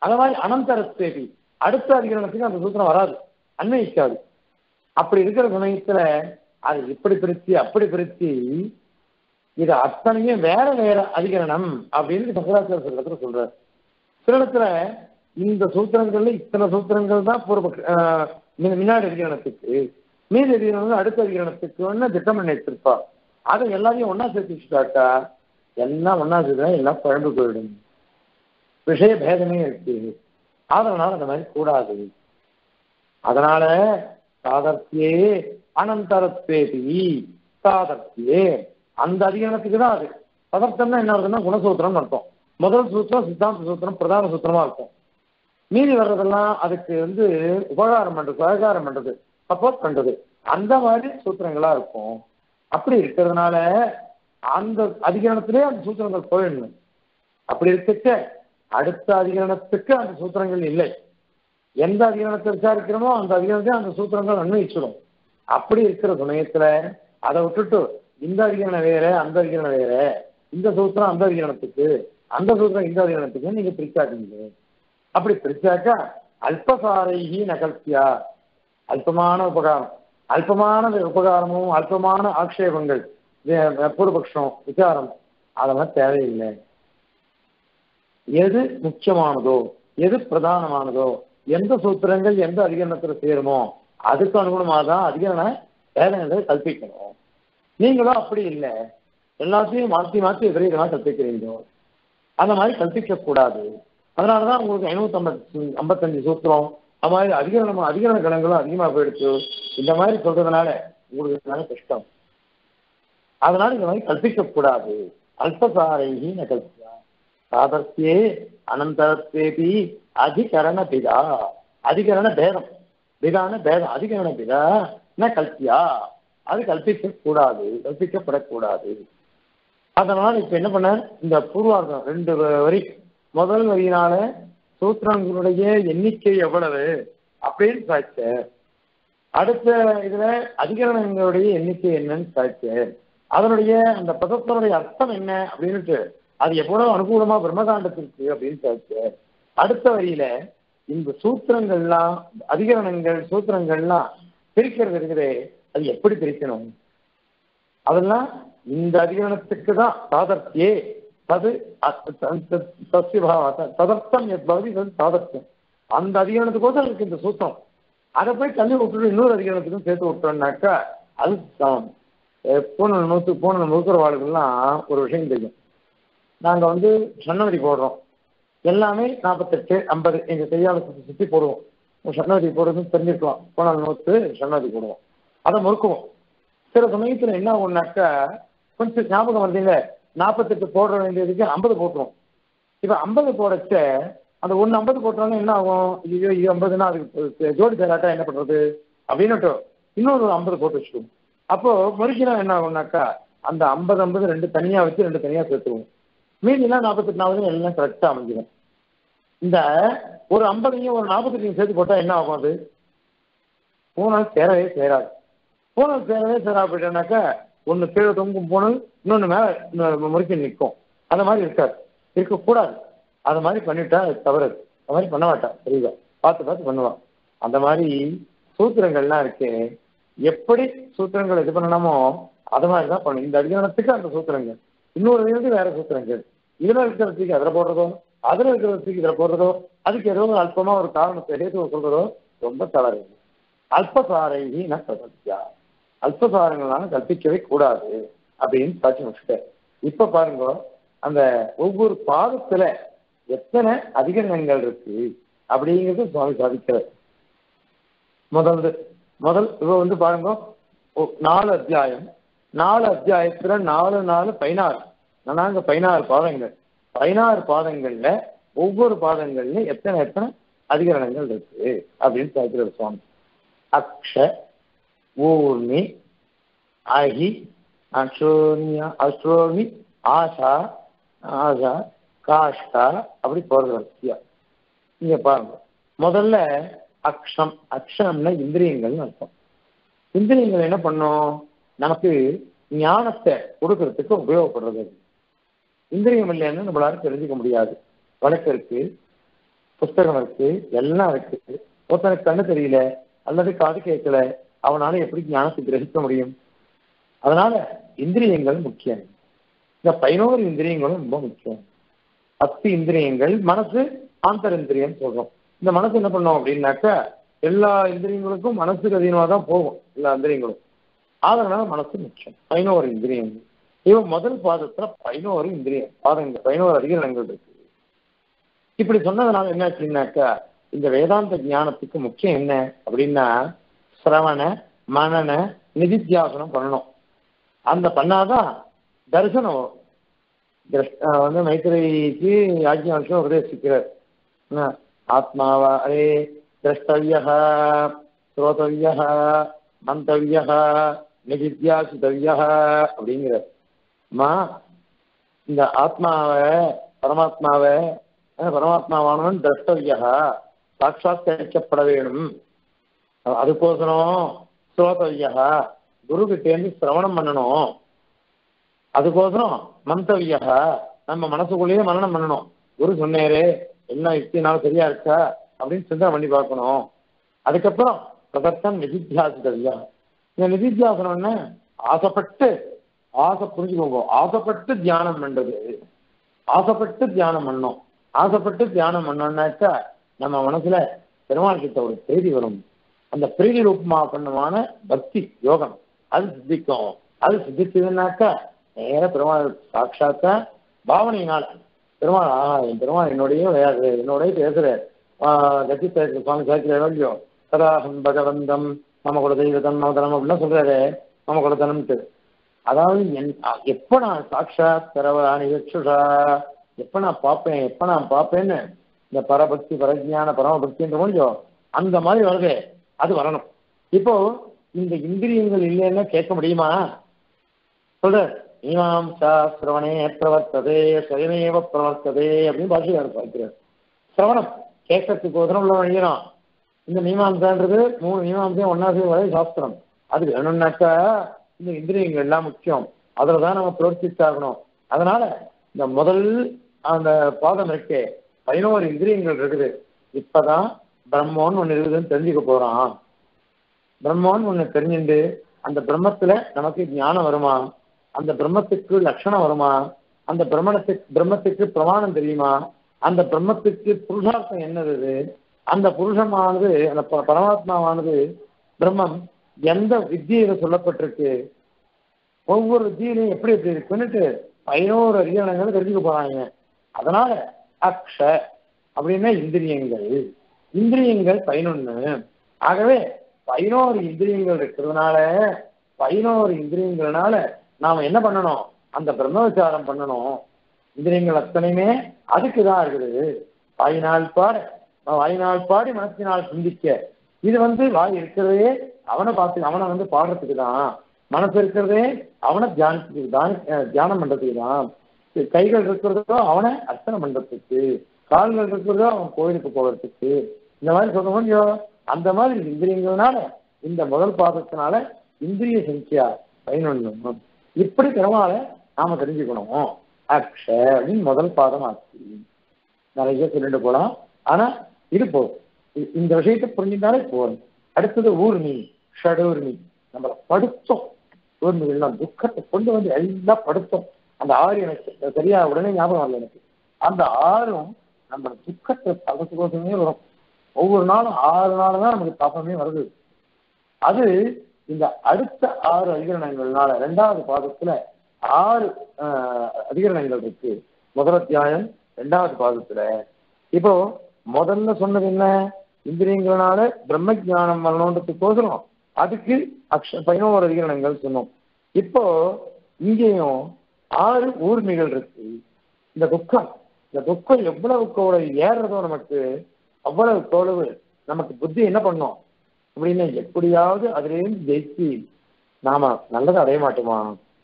அத மாதிரி அனந்தரத்தேவி அடுத்த அதிகரணத்துக்கு அந்த சூத்திரம் வராது, அன்வயிக்காது. அப்படி இருக்கிற சமயத்துல அது இப்படி பிரிச்சு அப்படி பிரிச்சு இது அத்தனையும் வேற வேற அதிகரணம் அப்படின்னு சங்கராச்சாரிய சொல்றதுல சொல்றாரு. சில இடத்துல இந்த சூத்திரங்கள்ல இத்தனை சூத்திரங்கள் தான் பூர்வபக்ஷ முன்னாடி அதிகரணத்துக்கு, மீதி அதிகரணம் அடுத்த அதிகரணத்துக்கு ஒன்னு திட்டம் பண்ணி வச்சிருப்பா. அதை எல்லாரையும் ஒன்னா சேர்த்து வச்சுட்டாக்கா எல்லாம் ஒன்னா சேர்த்து எல்லாம் குழம்பு போயிடும், விஷய பேதமே இருக்கு. அதனால அந்த மாதிரி கூடாது. அதனால சாதர்த்தியே அனந்தரத்தேபி சாதர்த்தியே அந்த அதிகரணத்துக்கு தான் அது. பதார்த்தம்னா என்ன இருக்குன்னா குணசூத்திரம் அர்த்தம். முதல் சூத்திரம் சித்தாந்த சூத்திரம் பிரதான சூத்திரமா இருக்கும். மீதி வர்றதெல்லாம் அதுக்கு வந்து உபகாரம் பண்றது, சககாரம் பண்றது, சப்போர்ட் பண்றது, அந்த மாதிரி சூத்திரங்களா இருக்கும். அப்படி இருக்கிறதுனால அந்த அதிகரணத்திலே அந்த சூத்திரங்கள் போயிடணும். அப்படி இருக்க அடுத்த அதிகரணத்துக்கு அந்த சூத்திரங்கள் இல்லை. எந்த அதிகரணத்தை விசாரிக்கிறோமோ அந்த அதிகரணத்தை அந்த சூத்திரங்கள் அன்வயிச்சிடும். அப்படி இருக்கிற சமயத்துல அதை விட்டுட்டு இந்த அதிகரணம் வேற அந்த அதிகரணம் வேற, இந்த சூத்திரம் அந்த அதிகரணத்துக்கு அந்த சூத்திரம் இந்த அதிகரணத்துக்கு நீங்க பிரிச்சாக்குங்க. அப்படி பிரிச்சாக்கா அல்பசாரைகி நகல்சியா, அல்பமான உபகாரம், அல்பமான உபகாரமும் அல்பமான ஆக்ஷேபங்கள், பூர்வபக்ஷம் விசாரம் அதெல்லாம் தேவையில்லை. எது முக்கியமானதோ எது பிரதானமானதோ எந்த சூத்திரங்கள் எந்த அதிகரணத்துல சேருமோ அதுக்கு அனுகுணமாக தான் அதிகரண வேதங்களை கல்பிக்கணும். நீங்களும் அப்படி இல்லை, எல்லாத்தையும் மாற்றி மாற்றி விபரீதமாக கற்பிக்கிறீங்க. அந்த மாதிரி கற்பிக்க கூடாது. அதனாலதான் உங்களுக்கு ஐநூத்தி ஐம்பத்தி ஐம்பத்தஞ்சு சூத்திரம் அது மாதிரி அதிகரணம் அதிகரண கணங்களும் அதிகமா போயிடுச்சு. இந்த மாதிரி சொல்றதுனால உங்களுக்கு கஷ்டம். அதனால இந்த மாதிரி கற்பிக்க கூடாது. அல்பசாரைகி நகல்சியா சாதர்த்தியே அனந்தரத்தேபி அதிகரண பிதா, அதிகரண பேதம், பிதான பேதம், அதிகரண பிதா ந கல்பியா, அது கல்பிக்க கூடாது, கல்பிக்கப்படக்கூடாது. அதனால இப்ப என்ன பண்ண, இந்த பூர்வார்த்தம் ரெண்டு வரி, முதல் வரியினால சூத்திரங்களுடைய எண்ணிக்கை எவ்வளவு அப்படின்னு சாய்ச்ச, அடுத்த இதுல அதிகரணங்களுடைய எண்ணிக்கை என்னன்னு சாய்ச்ச, அதனுடைய அந்த பதத்தினுடைய அர்த்தம் என்ன அப்படின்னுட்டு அது எவ்வளவு அனுகூலமா பிரம்மகாண்டத்திற்கு அப்படின்னு சாய்ச்ச, அடுத்த வரியில இந்த சூத்திரங்கள்லாம் அதிகரணங்கள் சூத்திரங்கள்லாம் பிரிக்கிறது இருக்குதே அது எப்படி பிரிக்கணும், அதெல்லாம் இந்த அதிகரணத்துக்கு தான் சாதர்த்தியே தது ததர்த்தம் என்பது சாதர்த்தியம். அந்த அதிகரணத்துக்கோசம் இருக்கு இந்த சூத்திரம். அதை போய் தள்ளி விட்டுட்டு இன்னொரு அதிகரணத்துக்கும் சேர்த்து விட்டோம்னாக்கா அது போன நூற்று போன நூற்றுவாளுகள்லாம் ஒரு விஷயம் தெரியும். நாங்க வந்து சன்னவதி போடுறோம், எல்லாமே நாற்பத்தெட்டு ஐம்பது எங்க கையாள சுற்றி சுற்றி போடுவோம். சன்னவதி போடுறதுன்னு தெரிஞ்சுக்கலாம். போன நூற்று சன்னவதி போடுவோம், அதை முறுக்குவோம். சில சமயத்துல என்ன ஆகும்னாக்கா கொஞ்சம் ஞாபகம் வருதுங்க, நாற்பத்தெட்டு போட வேண்டியதுக்கு ஐம்பது போட்டுரும். இப்ப ஐம்பது போடச்ச அந்த ஒன்று ஐம்பது போட்டோன்னா என்ன ஆகும், ஐயோ இது ஐம்பதுன்னா அதுக்கு ஜோடி சேராட்டா என்ன பண்றது அப்படின்னுட்டு இன்னொரு ஐம்பது போட்டு வச்சுக்குவோம். அப்போ முறுக்கினா என்ன ஆகும்னாக்கா அந்த ஐம்பது ஐம்பது ரெண்டு தனியா வச்சு ரெண்டு தனியா சேர்த்துருவோம். மீதிலாம் நாற்பத்தெட்டு நாற்பது எல்லாம் கரெக்டா அமைஞ்சிடும். இந்த ஒரு ஐம்பதையும் ஒரு நாற்பத்தெட்டையும் சேர்த்து போட்டா என்ன ஆகும், அது பூனல் சேரவே சேராது. பூனல் சேரவே சேரா போயிட்டேனாக்கா ஒன்று கீழே தொங்கும் பூனல் இன்னொன்று மேலே முறுக்கி நிற்கும். அந்த மாதிரி இருக்காது, இருக்கக்கூடாது. அது மாதிரி பண்ணிட்டா அது தவறு. அது மாதிரி பண்ண மாட்டா, சரிதா பார்த்து பார்த்து பண்ணுவான். அந்த மாதிரி சூத்திரங்கள்லாம் இருக்கு, எப்படி சூத்திரங்கள் இது பண்ணணுமோ அது மாதிரி தான் பண்ணும். இந்த அதிகாரத்துக்கு அந்த சூத்திரங்கள், இன்னொரு இதுக்கு வேற சூத்திரங்கள், இதுல இருக்கிறதுக்கு அதில் போடுறதோ அதுல இருக்கிறதுக்கு இதில் போடுறதோ அதுக்கு ஏதோ அல்பமா ஒரு காரணத்தை ஹேத்துவ சொல்றதோ ரொம்ப தவறு. அல்பசாரைகி ந கல்பியா, அல்பசாரங்களான கற்பிக்கவே கூடாது அப்படின்னு சாட்சி முடிச்சுட்டேன். இப்ப பாருங்க, அந்த ஒவ்வொரு பாதத்துல எத்தனை அதிகரணங்கள் இருக்கு அப்படிங்கிறது சுவாமி சாதிக்கிறார். முதல் முதல் இப்ப வந்து பாருங்க, நாலு அத்தியாயம், நாலு அத்தியாயத்துல நாலு நாலு பதினாறு, நாங்க பதினாறு பாதங்கள், பதினாறு பாதங்கள்ல ஒவ்வொரு பாதங்கள்ல எத்தனை எத்தனை அதிகரணங்கள் இருக்கு அப்படின்னு சாதிக்கிறார் சுவாமி. அக்ஷ ஊர்மி அஹி அசோமியா அசோமி ஆஷா ஆஷா காஷ்டா அப்படி போறது வரிசையா. நீங்க பாருங்க, முதல்ல அக்ஷம், அக்ஷம்னா இந்திரியங்கள்னு அர்த்தம். இந்திரியங்கள் என்ன பண்ணும், நமக்கு ஞானத்தை கொடுக்கறதுக்கு உபயோகப்படுறது. இந்திரியம் இல்லைன்னு நம்மளால தெரிஞ்சுக்க முடியாது. வழக்கிற்கு புஸ்தகம் இருக்கு, எல்லாம் இருக்கு. ஒருத்தனுக்கு கண்ணு தெரியல அல்லது காது கேட்கல, அவனால எப்படி ஞானத்தை கிரகிக்க முடியும்? அதனால இந்திரியங்கள் முக்கியம். இந்த பதினோரு இந்திரியங்களும் ரொம்ப முக்கியம். பத்து இந்திரியங்கள், மனசு ஆந்தரிந்திரியம் சொல்றோம். இந்த மனசு என்ன பண்ணோம் அப்படின்னாக்கா எல்லா இந்திரியங்களுக்கும் மனசுக்கு அதிகமாக தான் போகும், எல்லா இந்திரியங்களும். அதனால மனசு முக்கியம். பதினோரு இந்திரியங்கள். இவன் முதல் பாதத்துல பதினோரு இந்திரியம் பாதங்கள், பதினோரு அதிகரணங்கள் இருக்கு. இப்படி சொன்னதுனால என்ன ஆச்சுன்னாக்கா இந்த வேதாந்த ஞானத்துக்கு முக்கியம் என்ன அப்படின்னா சிரவண மனன நிதித்தியாசனம் பண்ணணும். அந்த பண்ணாதான் தரிசனம் வரும். வந்து மைத்திரைக்கு யாஜ்ஞவல்கியர் உபதேசிக்கிறார். ஆத்மாவா அரே திரஷ்டவ்யः ஸ்ரோதவ்யः மந்தவ்யः நிதித்தியாசிதவ்யः அப்படிங்கிறார். அம்மா இந்த ஆத்மாவை பரமாத்மாவை பரமாத்மாவானவன் திரஷ்டவ்யா சாட்சாத்கரிக்கப்பட வேணும். அதுக்கோசரம் ஸ்ரோதவ்யா குரு கிட்டேருந்து சிரவணம் பண்ணணும். அதுக்கோசரம் மந்தவ்யா நம்ம மனசுக்குள்ளேயே மனனம் பண்ணணும். குரு சொன்னேரே எல்லாம் யுக்தினாலும் சரியா இருக்கா அப்படின்னு சிந்தனை பண்ணி பார்க்கணும். அதுக்கப்புறம் பிரதர்த்தம் நிதித்தியாசிதவ்யா. இந்த நிதித்தியாசனம்னு ஆசைப்பட்டு ஆசை புரிஞ்சுக்கோங்க, ஆசைப்பட்டு தியானம் பண்றது. ஆசைப்பட்டு தியானம் பண்ணோம். ஆசைப்பட்டு தியானம் பண்ணோம்னாக்கா நம்ம மனசுல பெருமாள் கிட்ட ஒரு பிரீதி வரும். அந்த பிரீதி ரூபமா பண்ணமான பக்தி யோகம் அது சித்திக்கும். அது சித்திச்சதுன்னாக்கா நேர பெருமாள் சாட்சாத்தா பாவனையினால பெருமாள் ஆஹா என் பெருமாள் என்னுடைய என்னோடய பேசுற கட்சி பேசுற சுவாமி சாய்க்கிற இல்லையோ கதாஹம் பகவந்தம் நம்ம கூட தெய்வதம் நவதனம் அப்படிலாம் சொல்றாரு. நம்ம கூட தனம்ட்டு அதாவது என் எப்ப நான் சாட்சாத் தரவாணி யக்ஷுஷா எப்ப நான் பார்ப்பேன் எப்ப நான் பார்ப்பேன்னு இந்த பரபக்தி பரஜான பரமபக்தின்ற முடியும் அந்த மாதிரி வருது. அது வரணும். இப்போ இந்த இந்திரியங்கள் இல்லைன்னா கேட்க முடியுமா? சொல்ற மீமாம்சா சிரவணே பிரவர்த்ததே சுயமேவ பிரவர்த்ததே அப்படின்னு பாஷையாளர் பார்க்கிறார். சிரவணம் கேட்கறதுக்கு உதரம் உள்ள வழியணும். இந்த மீமாம்சான்றது மூணு மீமாம்சையும் ஒன்னா சேர்ந்து வரை சாஸ்திரம். அது வேணும்னாக்கா இந்த இந்திரியங்கள் எல்லாம் முக்கியம். அதுலதான் நம்ம பிரவர்த்திச்சாகணும். அதனால இந்த முதல் அந்த பாதம் இருக்கே பதினோரு இந்திரியங்கள் இருக்குது. இப்பதான் பிரம்மோன்னு ஒண்ணு இருக்குதுன்னு தெரிஞ்சுக்க போறான். பிரம்மோன்னு ஒண்ணு தெரிஞ்சுட்டு அந்த பிரம்மத்துல நமக்கு ஞானம் வருமா? அந்த பிரம்மத்துக்கு லட்சணம் வருமா? அந்த பிரம்மணத்துக்கு பிரம்மத்துக்கு பிரமாணம் தெரியுமா? அந்த பிரம்மத்துக்கு புருஷார்த்தம் என்னது? அந்த புருஷமானது அந்த பரமாத்மாவானது பிரம்மம் எந்த வித்தியில சொல்லப்பட்டிருக்கு, ஒவ்வொரு வித்தியிலையும் எப்படி எப்படி இருக்குன்னுட்டு பதினோரு அதிகாரங்களை தெரிஞ்சுக்க போறாங்க. அதனால அக்ஷ அப்படின்னா இந்திரியங்கள். இந்திரியங்கள் பதினொன்னு. ஆகவே பதினோரு இந்திரியங்கள் இருக்கிறதுனால பதினோரு இந்திரியங்கள்னால நாம என்ன பண்ணணும்? அந்த பிரம்ம விசாரம் பண்ணணும். இந்திரியங்கள் அத்தனையுமே அதுக்குதான் இருக்குது. வாயினால் பாட வாயினால் பாடி மனத்தினால் சிந்திக்க. இது வந்து வாய் இருக்கிறதே அவனை பார்த்து அவனை வந்து பாடுறதுக்கு தான். மனசு இருக்கிறதே அவனை தியானத்துக்கு தான், தியானம் பண்றதுக்கு தான். கைகள் இருக்கிறதோ அவனை அர்ச்சனை பண்றதுக்கு, கால்கள் இருக்கிறதோ அவன் கோயிலுக்கு போகிறதுக்கு. இந்த மாதிரி சொல்ல முடியும். அந்த மாதிரி இந்திரியங்கள்னால இந்த முதல் பாதத்தினால இந்திரிய சங்கியா பதினொன்னு. இப்படி பெருமாளை நாம தெரிஞ்சுக்கணும். அக்ஷ அப்படின்னு முதல் பாதம் ஆச்சு. நிறைய சொல்லிட்டு போலாம். ஆனா இது போதும். இந்த விஷயத்தை புரிஞ்சுட்டாலே போதும். அடுத்தது ஊர்மி ஷடூர்மி. நம்மளை படுத்தோம். ஊர்மிகள்லாம் துக்கத்தை கொண்டு வந்து எல்லாம் படுத்தோம். அந்த ஆறு எனக்கு சரியா உடனே ஞாபகம் வரல எனக்கு. அந்த ஆறும் நம்ம துக்கத்தை தகசுமே வரும். ஒவ்வொரு நாளும் ஆறு நாள் தான் நமக்கு தாபமே வருது. அது இந்த அடுத்த ஆறு அதிகரணங்கள்னால ரெண்டாவது பாதத்துல ஆறு அதிகரணங்கள் இருக்கு. முதல் அத்தியாயம் ரெண்டாவது பாதத்துல. இப்போ முதல்ல சொன்னது என்ன? இந்திரியங்களால பிரம்ம ஜானம் வரணுன்றதுக்கோசரம் அதுக்கு அக்ஷ பதினோரு அதிகரணங்கள் சொன்னோம். இப்போ இங்கேயும் ஆறு ஊர்மிகள் இருக்கு. இந்த துக்கம் இந்த துக்கம் எவ்வளவு கோள ஏறுறதோ நமக்கு அவ்வளவு கோளவு நமக்கு புத்தி என்ன பண்ணும் அப்படின்னா எப்படியாவது அதுலேருந்து ஜெயிச்சு நாம நல்லதை அடைய மாட்டோமா?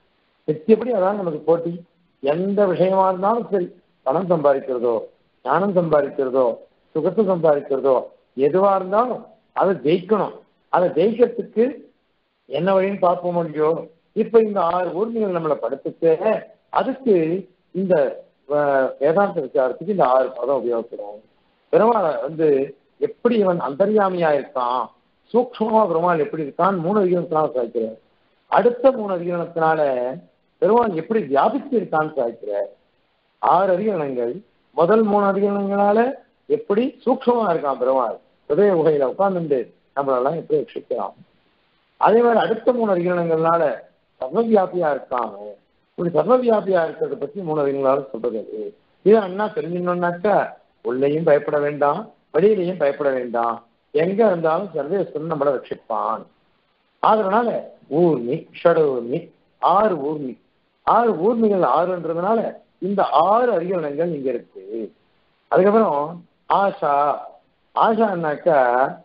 எப்படி அதான் நமக்கு போட்டி. எந்த விஷயமா இருந்தாலும் சரி, பணம் சம்பாதிக்கிறதோ ஞானம் சம்பாதிக்கிறதோ சுகத்தை சம்பாதிக்கிறதோ எதுவா இருந்தாலும் அதை ஜெயிக்கணும். அதை ஜெயிக்கிறதுக்கு என்ன வழின்னு பார்ப்போம் இல்லையோ. இப்ப இந்த ஆறு ஊர்மிகள் நம்மளை படுத்துட்டு அதுக்கு இந்த வேதாந்த விசாரத்துக்கு இந்த ஆறு பதம் உபயோகப்படும். பெருமாளை வந்து எப்படி இவன் அந்தர்யாமியா இருக்கான், சூக்ஷ்மமா பெருமாள் எப்படி இருக்கான் மூணு அதிகரணத்தினால சாய்க்கிறார். அடுத்த மூணு அதிகரணத்தினால பெருமாள் எப்படி வியாபித்து இருக்கான்னு சாய்க்கிறார். ஆறு அதிகரணங்கள். முதல் மூணு அதிகரணங்களால எப்படி சூக்ஷ்மமா இருக்கான் பெருமாள், ஹிருதய குகையில உட்கார்ந்து நம்மளெல்லாம் எப்படி ரட்சிக்கலாம். அதே மாதிரி அடுத்த மூணு அதிகரணங்கள்னால சர்வவியாபியா இருக்காங்க. இப்படி சர்வவியாபியா இருக்கிறத பத்தி மூணு அதிகங்களால சொல்றது. இதை என்ன தெரிஞ்சுக்கணும்னாக்கா உள்ளேயும் பயப்பட வேண்டாம், வெளியிலையும் பயப்பட வேண்டாம், எங்க இருந்தாலும் சர்வேஸ்வரன் நம்மளை ரட்சிப்பான். அதனால ஊர்மி ஷடூர்மி ஆறு ஊர்மி ஆறு ஊர்மிகள் ஆறுன்றதுனால இந்த ஆறு அதிகரணங்கள் இங்க இருக்கு. அதுக்கப்புறம் ஆஷா ஆஷான்னாக்கா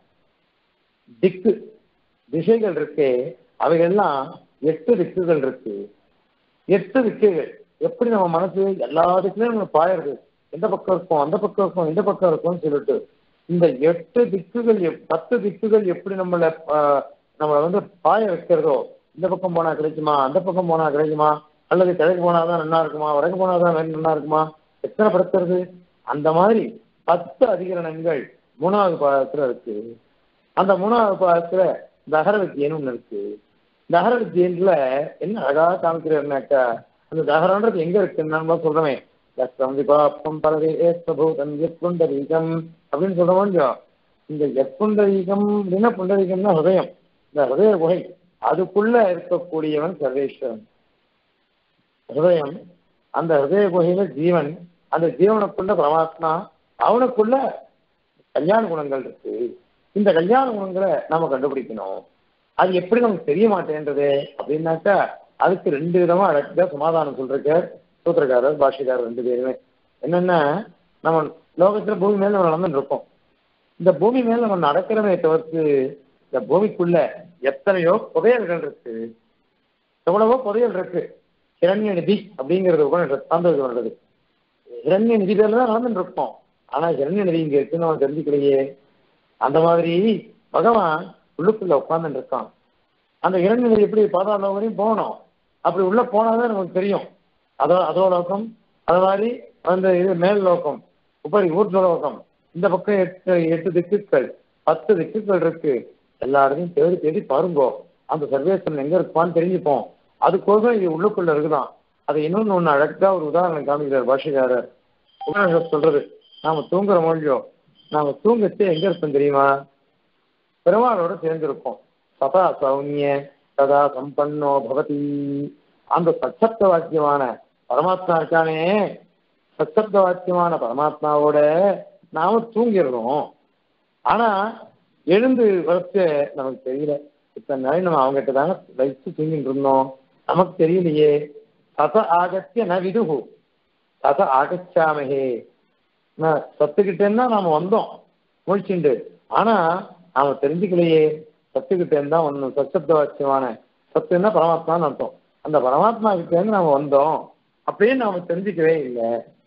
திக்கு திசைகள் இருக்கு, அவைகள்லாம் எட்டு திக்குகள் இருக்கு. எட்டு திக்குகள் எப்படி நம்ம மனசு எல்லா திக்குலையும் நம்ம பாயறது, எந்த பக்கம் இருக்கும் அந்த பக்கம் இருக்கும் இந்த பக்கம் இருக்கும்னு சொல்லிட்டு இந்த எட்டு திக்குகள் பத்து திக்குகள் எப்படி நம்மளை நம்மளை வந்து பாய வைக்கிறதோ, இந்த பக்கம் போனா கிடைக்குமா அந்த பக்கம் போனா கிடைக்குமா, அல்லது கிழக்கு போனாதான் நல்லா இருக்குமா வடக்கு போனாதான் நல்லா இருக்குமா, எத்தனை படுத்துறது, அந்த மாதிரி பத்து அதிகரணங்கள் மூணாவது பாதத்துல இருக்கு. அந்த மூணாவது பாதத்துல தகர வித்தியன்னு ஒண்ணு இருக்கு. தகர வித்தியன்ல என்ன அழகாக காமிக்கிறாருனாக்கா அந்த தகரன்றது எங்க இருக்குன்னு நான் சொல்றேன். லட்சம் விபாப்பம் பரவே ஏஸ்வபூதம் எப்புண்டரீகம் அப்படின்னு சொல்றோம் இல்லையோ. இந்த எப்புண்டரீகம் அப்படின்னா புண்டரீகம்னா ஹிருதயம், இந்த ஹிருதய குகை அதுக்குள்ள இருக்கக்கூடியவன் சர்வேஸ்வரன். ஹிருதயம், அந்த ஹிருதய குகையில ஜீவன், அந்த ஜீவனுக்குள்ள பரமாத்மா, அவனுக்குள்ள கல்யாண குணங்கள் இருக்கு. இந்த கல்யாண குணங்களை நாம கண்டுபிடிக்கணும். அது எப்படி நமக்கு தெரிய மாட்டேன்றது அப்படின்னாக்கா அதுக்கு ரெண்டு விதமா அழகா சமாதானம் சொல்றக்க சூத்திரக்காரர் பாஷிக்காரர் ரெண்டு பேருமே. என்னன்னா நம்ம லோகத்துல பூமி மேல நம்ம நடந்துட்டு இருக்கோம். இந்த பூமி மேல நம்ம நடக்கிறதை தவிர்த்து இந்த பூமிக்குள்ள எத்தனையோ புதையல்கள் இருக்கு, எவ்வளவோ புதையல் இருக்கு. ஹிரண்ய நிதி அப்படிங்கிறது கூட சார்ந்தது வருது. ஹிரண்ய நிதி பேர்ல தான் நடந்துட்டு இருக்கோம். ஆனா ஹிரண்ய நிதி இங்க இருக்குன்னு நம்ம தெரிஞ்சுக்கலையே. அந்த மாதிரி பகவான் உள்ளுக்குள்ள உட்கார்ந்துட்டு இருக்கான். அந்த ஹிரண்ய நிதி எப்படி பாதாள வரையும் போகணும், அப்படி உள்ள போனாதான் நமக்கு தெரியும். அதோ அதோ லோகம், அது மாதிரி அந்த இது மேல் லோகம், உபரி ஊர்த லோகம், இந்த பக்கம் எட்டு எட்டு திக்குகள் பத்து திக்குகள் இருக்கு. எல்லா இடத்தையும் தேடி தேடி பாருங்கோ, அந்த சர்வேஸ்வரன் எங்க இருப்பான்னு தெரிஞ்சுப்போம். அதுக்கோசம் இது உள்ளுக்குள்ள இருக்குதான். அதை இன்னொன்னு ஒண்ணு அழகா ஒரு உதாரணம் காமிக்கிறார் பாஷைக்காரர். உபநிஷத் சொல்றது, நாம தூங்குற மொழியோ நாம தூங்கச்சே எங்க இருப்போம் தெரியுமா, பெருமாளோட சேர்ந்திருப்போம். சதா சௌமிய சதா சம்பன்னோ பவதி. அந்த சச்சப்த வாக்கியமான பரமாத்மா இருக்கானே, சச்சப்த வாக்கியமான பரமாத்மாவோட நாம தூங்கிடுறோம். ஆனா எழுந்து வளர்ச்ச நமக்கு தெரியல. இத்தனை நாள் நம்ம அவங்ககிட்ட தானே வச்சு தூங்கிட்டு இருந்தோம், நமக்கு தெரியலையே. சத ஆகத்திய ந விதுகு சத ஆகச்சாமகே. சத்துக்கிட்டேன்னா நாம வந்தோம் முழிச்சுண்டு, ஆனா நாம தெரிஞ்சுக்கலையே. சத்துக்கிட்டே இருந்தா வந்தோம். சச்சப்த வாக்கியமான சத்துன்னா பரமாத்மான்னு அர்த்தம். அந்த பரமாத்மா கிட்ட இருந்து நாம வந்தோம் அப்படின்னு நாம தெரிஞ்சுக்கவே இல்லை.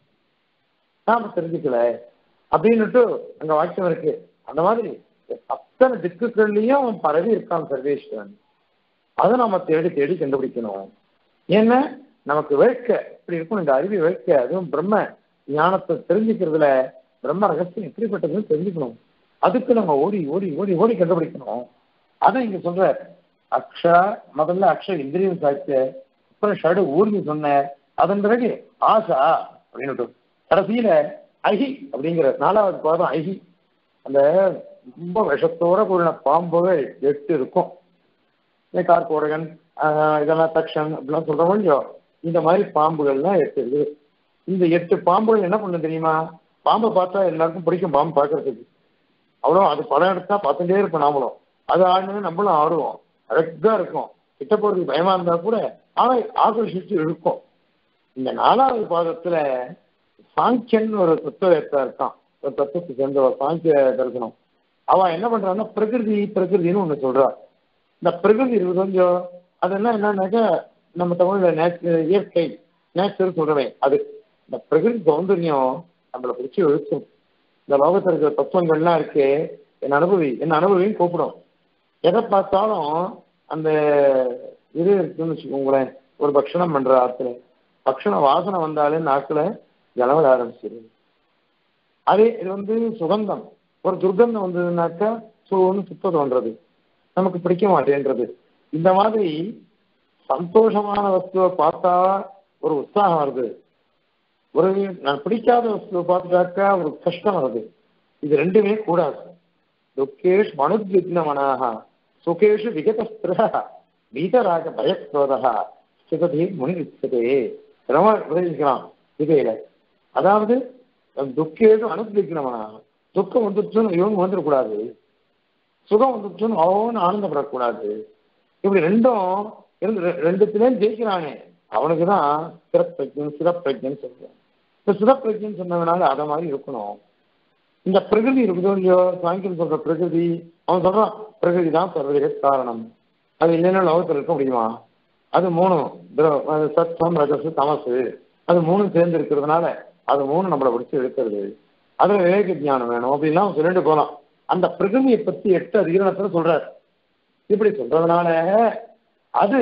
நாம தெரிஞ்சுக்கல அப்படின்னுட்டு அங்க வாக்கியம் இருக்கு. அந்த மாதிரி அத்தனை திக்குகள்லையும் அவன் பரவி இருக்கான் சர்வேஸ்வரன். அதை நாம தேடி தேடி கண்டுபிடிக்கணும். ஏன்னா நமக்கு வேட்கை இப்படி இருக்கும், இந்த அறிவு வேட்கை. அதுவும் பிரம்ம ஞானத்தை தெரிஞ்சுக்கிறதுல பிரம்ம ரகசியம் எப்படிப்பட்டதுன்னு தெரிஞ்சுக்கணும். அதுக்கு நம்ம ஓடி ஓடி ஓடி ஓடி கண்டுபிடிக்கணும். அதான் இங்க சொல்ற அக்ஷா, முதல்ல அக்ஷ இந்திரியம் சாய்த்து, அப்புறம் ஷடு ஊர்னு சொன்ன, அதன் பிறகு ஆசா அப்படின்னு கடைசியில ஐஹி அப்படிங்கிற நாலாவது பாதம் ஐஹி. அந்த ரொம்ப விஷத்தோட கூடின பாம்புகள் எட்டு இருக்கும். கார்கோடகன் இதெல்லாம் தக்ஷன் அப்படிலாம் சொல்றோம் இல்லையோ, இந்த மாதிரி பாம்புகள்லாம் எட்டு இருக்குது. இந்த எட்டு பாம்புகள் என்ன பண்ண தெரியுமா, பாம்பை பார்த்தா எல்லாருக்கும் பிடிக்கும். பாம்பு பார்க்கறதுக்கு அவ்வளோ, அது படம் எடுத்தா பார்த்துட்டே இருப்போம். நாமளும் அது ஆடுனது நம்மளும் ஆடுவோம், அழகா இருக்கும். கிட்ட போறதுக்கு பயமா இருந்தா கூட ஆனா ஆகர்ஷிச்சு இருக்கும். இந்த நாலாவது பாதத்துல சாங்கியன் ஒரு தத்துவத்தை இருக்கான், ஒரு தத்துவத்தை சேர்ந்த ஒரு சாங்கிய தரிசனம். அவன் என்ன பண்றான்னா பிரகிருதி பிரகிருதின்னு ஒண்ணு சொல்றா. இந்த பிரகிருதி இருக்குது கொஞ்சம், அதெல்லாம் என்னன்னாக்கா நம்ம தமிழ்ல நேச்சர், இயற்கை நேச்சர் சொல்றேன். அது இந்த பிரகிருதி சௌந்தர்யம் நம்மளை பிடிச்சி இழுக்கும். இந்த லோகத்தில் இருக்கிற தத்துவங்கள்லாம் இருக்கு, என் அனுபவி என் அனுபவின்னு கூப்பிடும். எதை பார்த்தாலும் அந்த இது இருக்குன்னு வச்சுக்கோங்களேன். ஒரு பக்ஷணம் பண்ற ஆத்துல பக்ஷண வாசனை வந்தாலே நாக்குல ஜலவட ஆரம்பிச்சிருது. அதே இது வந்து சுகந்தம். ஒரு துர்கந்தம் வந்ததுனாக்கா ஒன்று சுத்த தோன்றது, நமக்கு பிடிக்க மாட்டேன்றது. இந்த மாதிரி சந்தோஷமான வஸ்துவை பார்த்தா ஒரு உற்சாகம் வருது, ஒரு நான் பிடிக்காத வஸ்துவை பார்த்துட்டாக்கா ஒரு கஷ்டம் வருது. இது ரெண்டுமே கூடாது. துக்கேஷ் மனுத்விக்னமனாக சுகேஷு விகதஸ்திரா வீதராக பயக்ரோதா சிவதே முனி விச்சதே ரொம்ப உபதேசிக்கலாம் இதையில. அதாவது துக்கேஷு அனுத்விக்னமனாக, துக்கம் வந்துச்சுன்னு இவங்க வந்துடக்கூடாது, சுகம் வந்துச்சுன்னு அவன் ஆனந்தப்படக்கூடாது. இப்படி ரெண்டும் இருந்து ரெண்டுத்திலேயும் ஜெயிக்கிறானே அவனுக்கு தான் சிறப்பிரஜன் சிறப்பிரஜன் சொல்றேன். இந்த சிறப்பிரஜன் சொன்னதுனால அதை மாதிரி இருக்கணும். இந்த பிரகிருதி இருக்குதோ இல்லையோ, சாயங்காலம் சொல்ற பிரகிருதி, அவன் சொல்றான் பிரகிருதி தான் சர்வதேச காரணம், அது இல்லைன்னா லோகத்தில் இருக்க முடியுமா? அது மூணு சத்தம் ரஜசு தமசு, அது மூணும் சேர்ந்து இருக்கிறதுனால அது மூணு நம்மளை பிடிச்சி எடுக்கிறது. அதுல விவேக ஞானம் வேணும் அப்படின்லாம் சொல்லிட்டு போகலாம். அந்த பிரகிருதியை பத்தி எட்டு அதிகரணத்துல சொல்றாரு. இப்படி சொல்றதுனால அது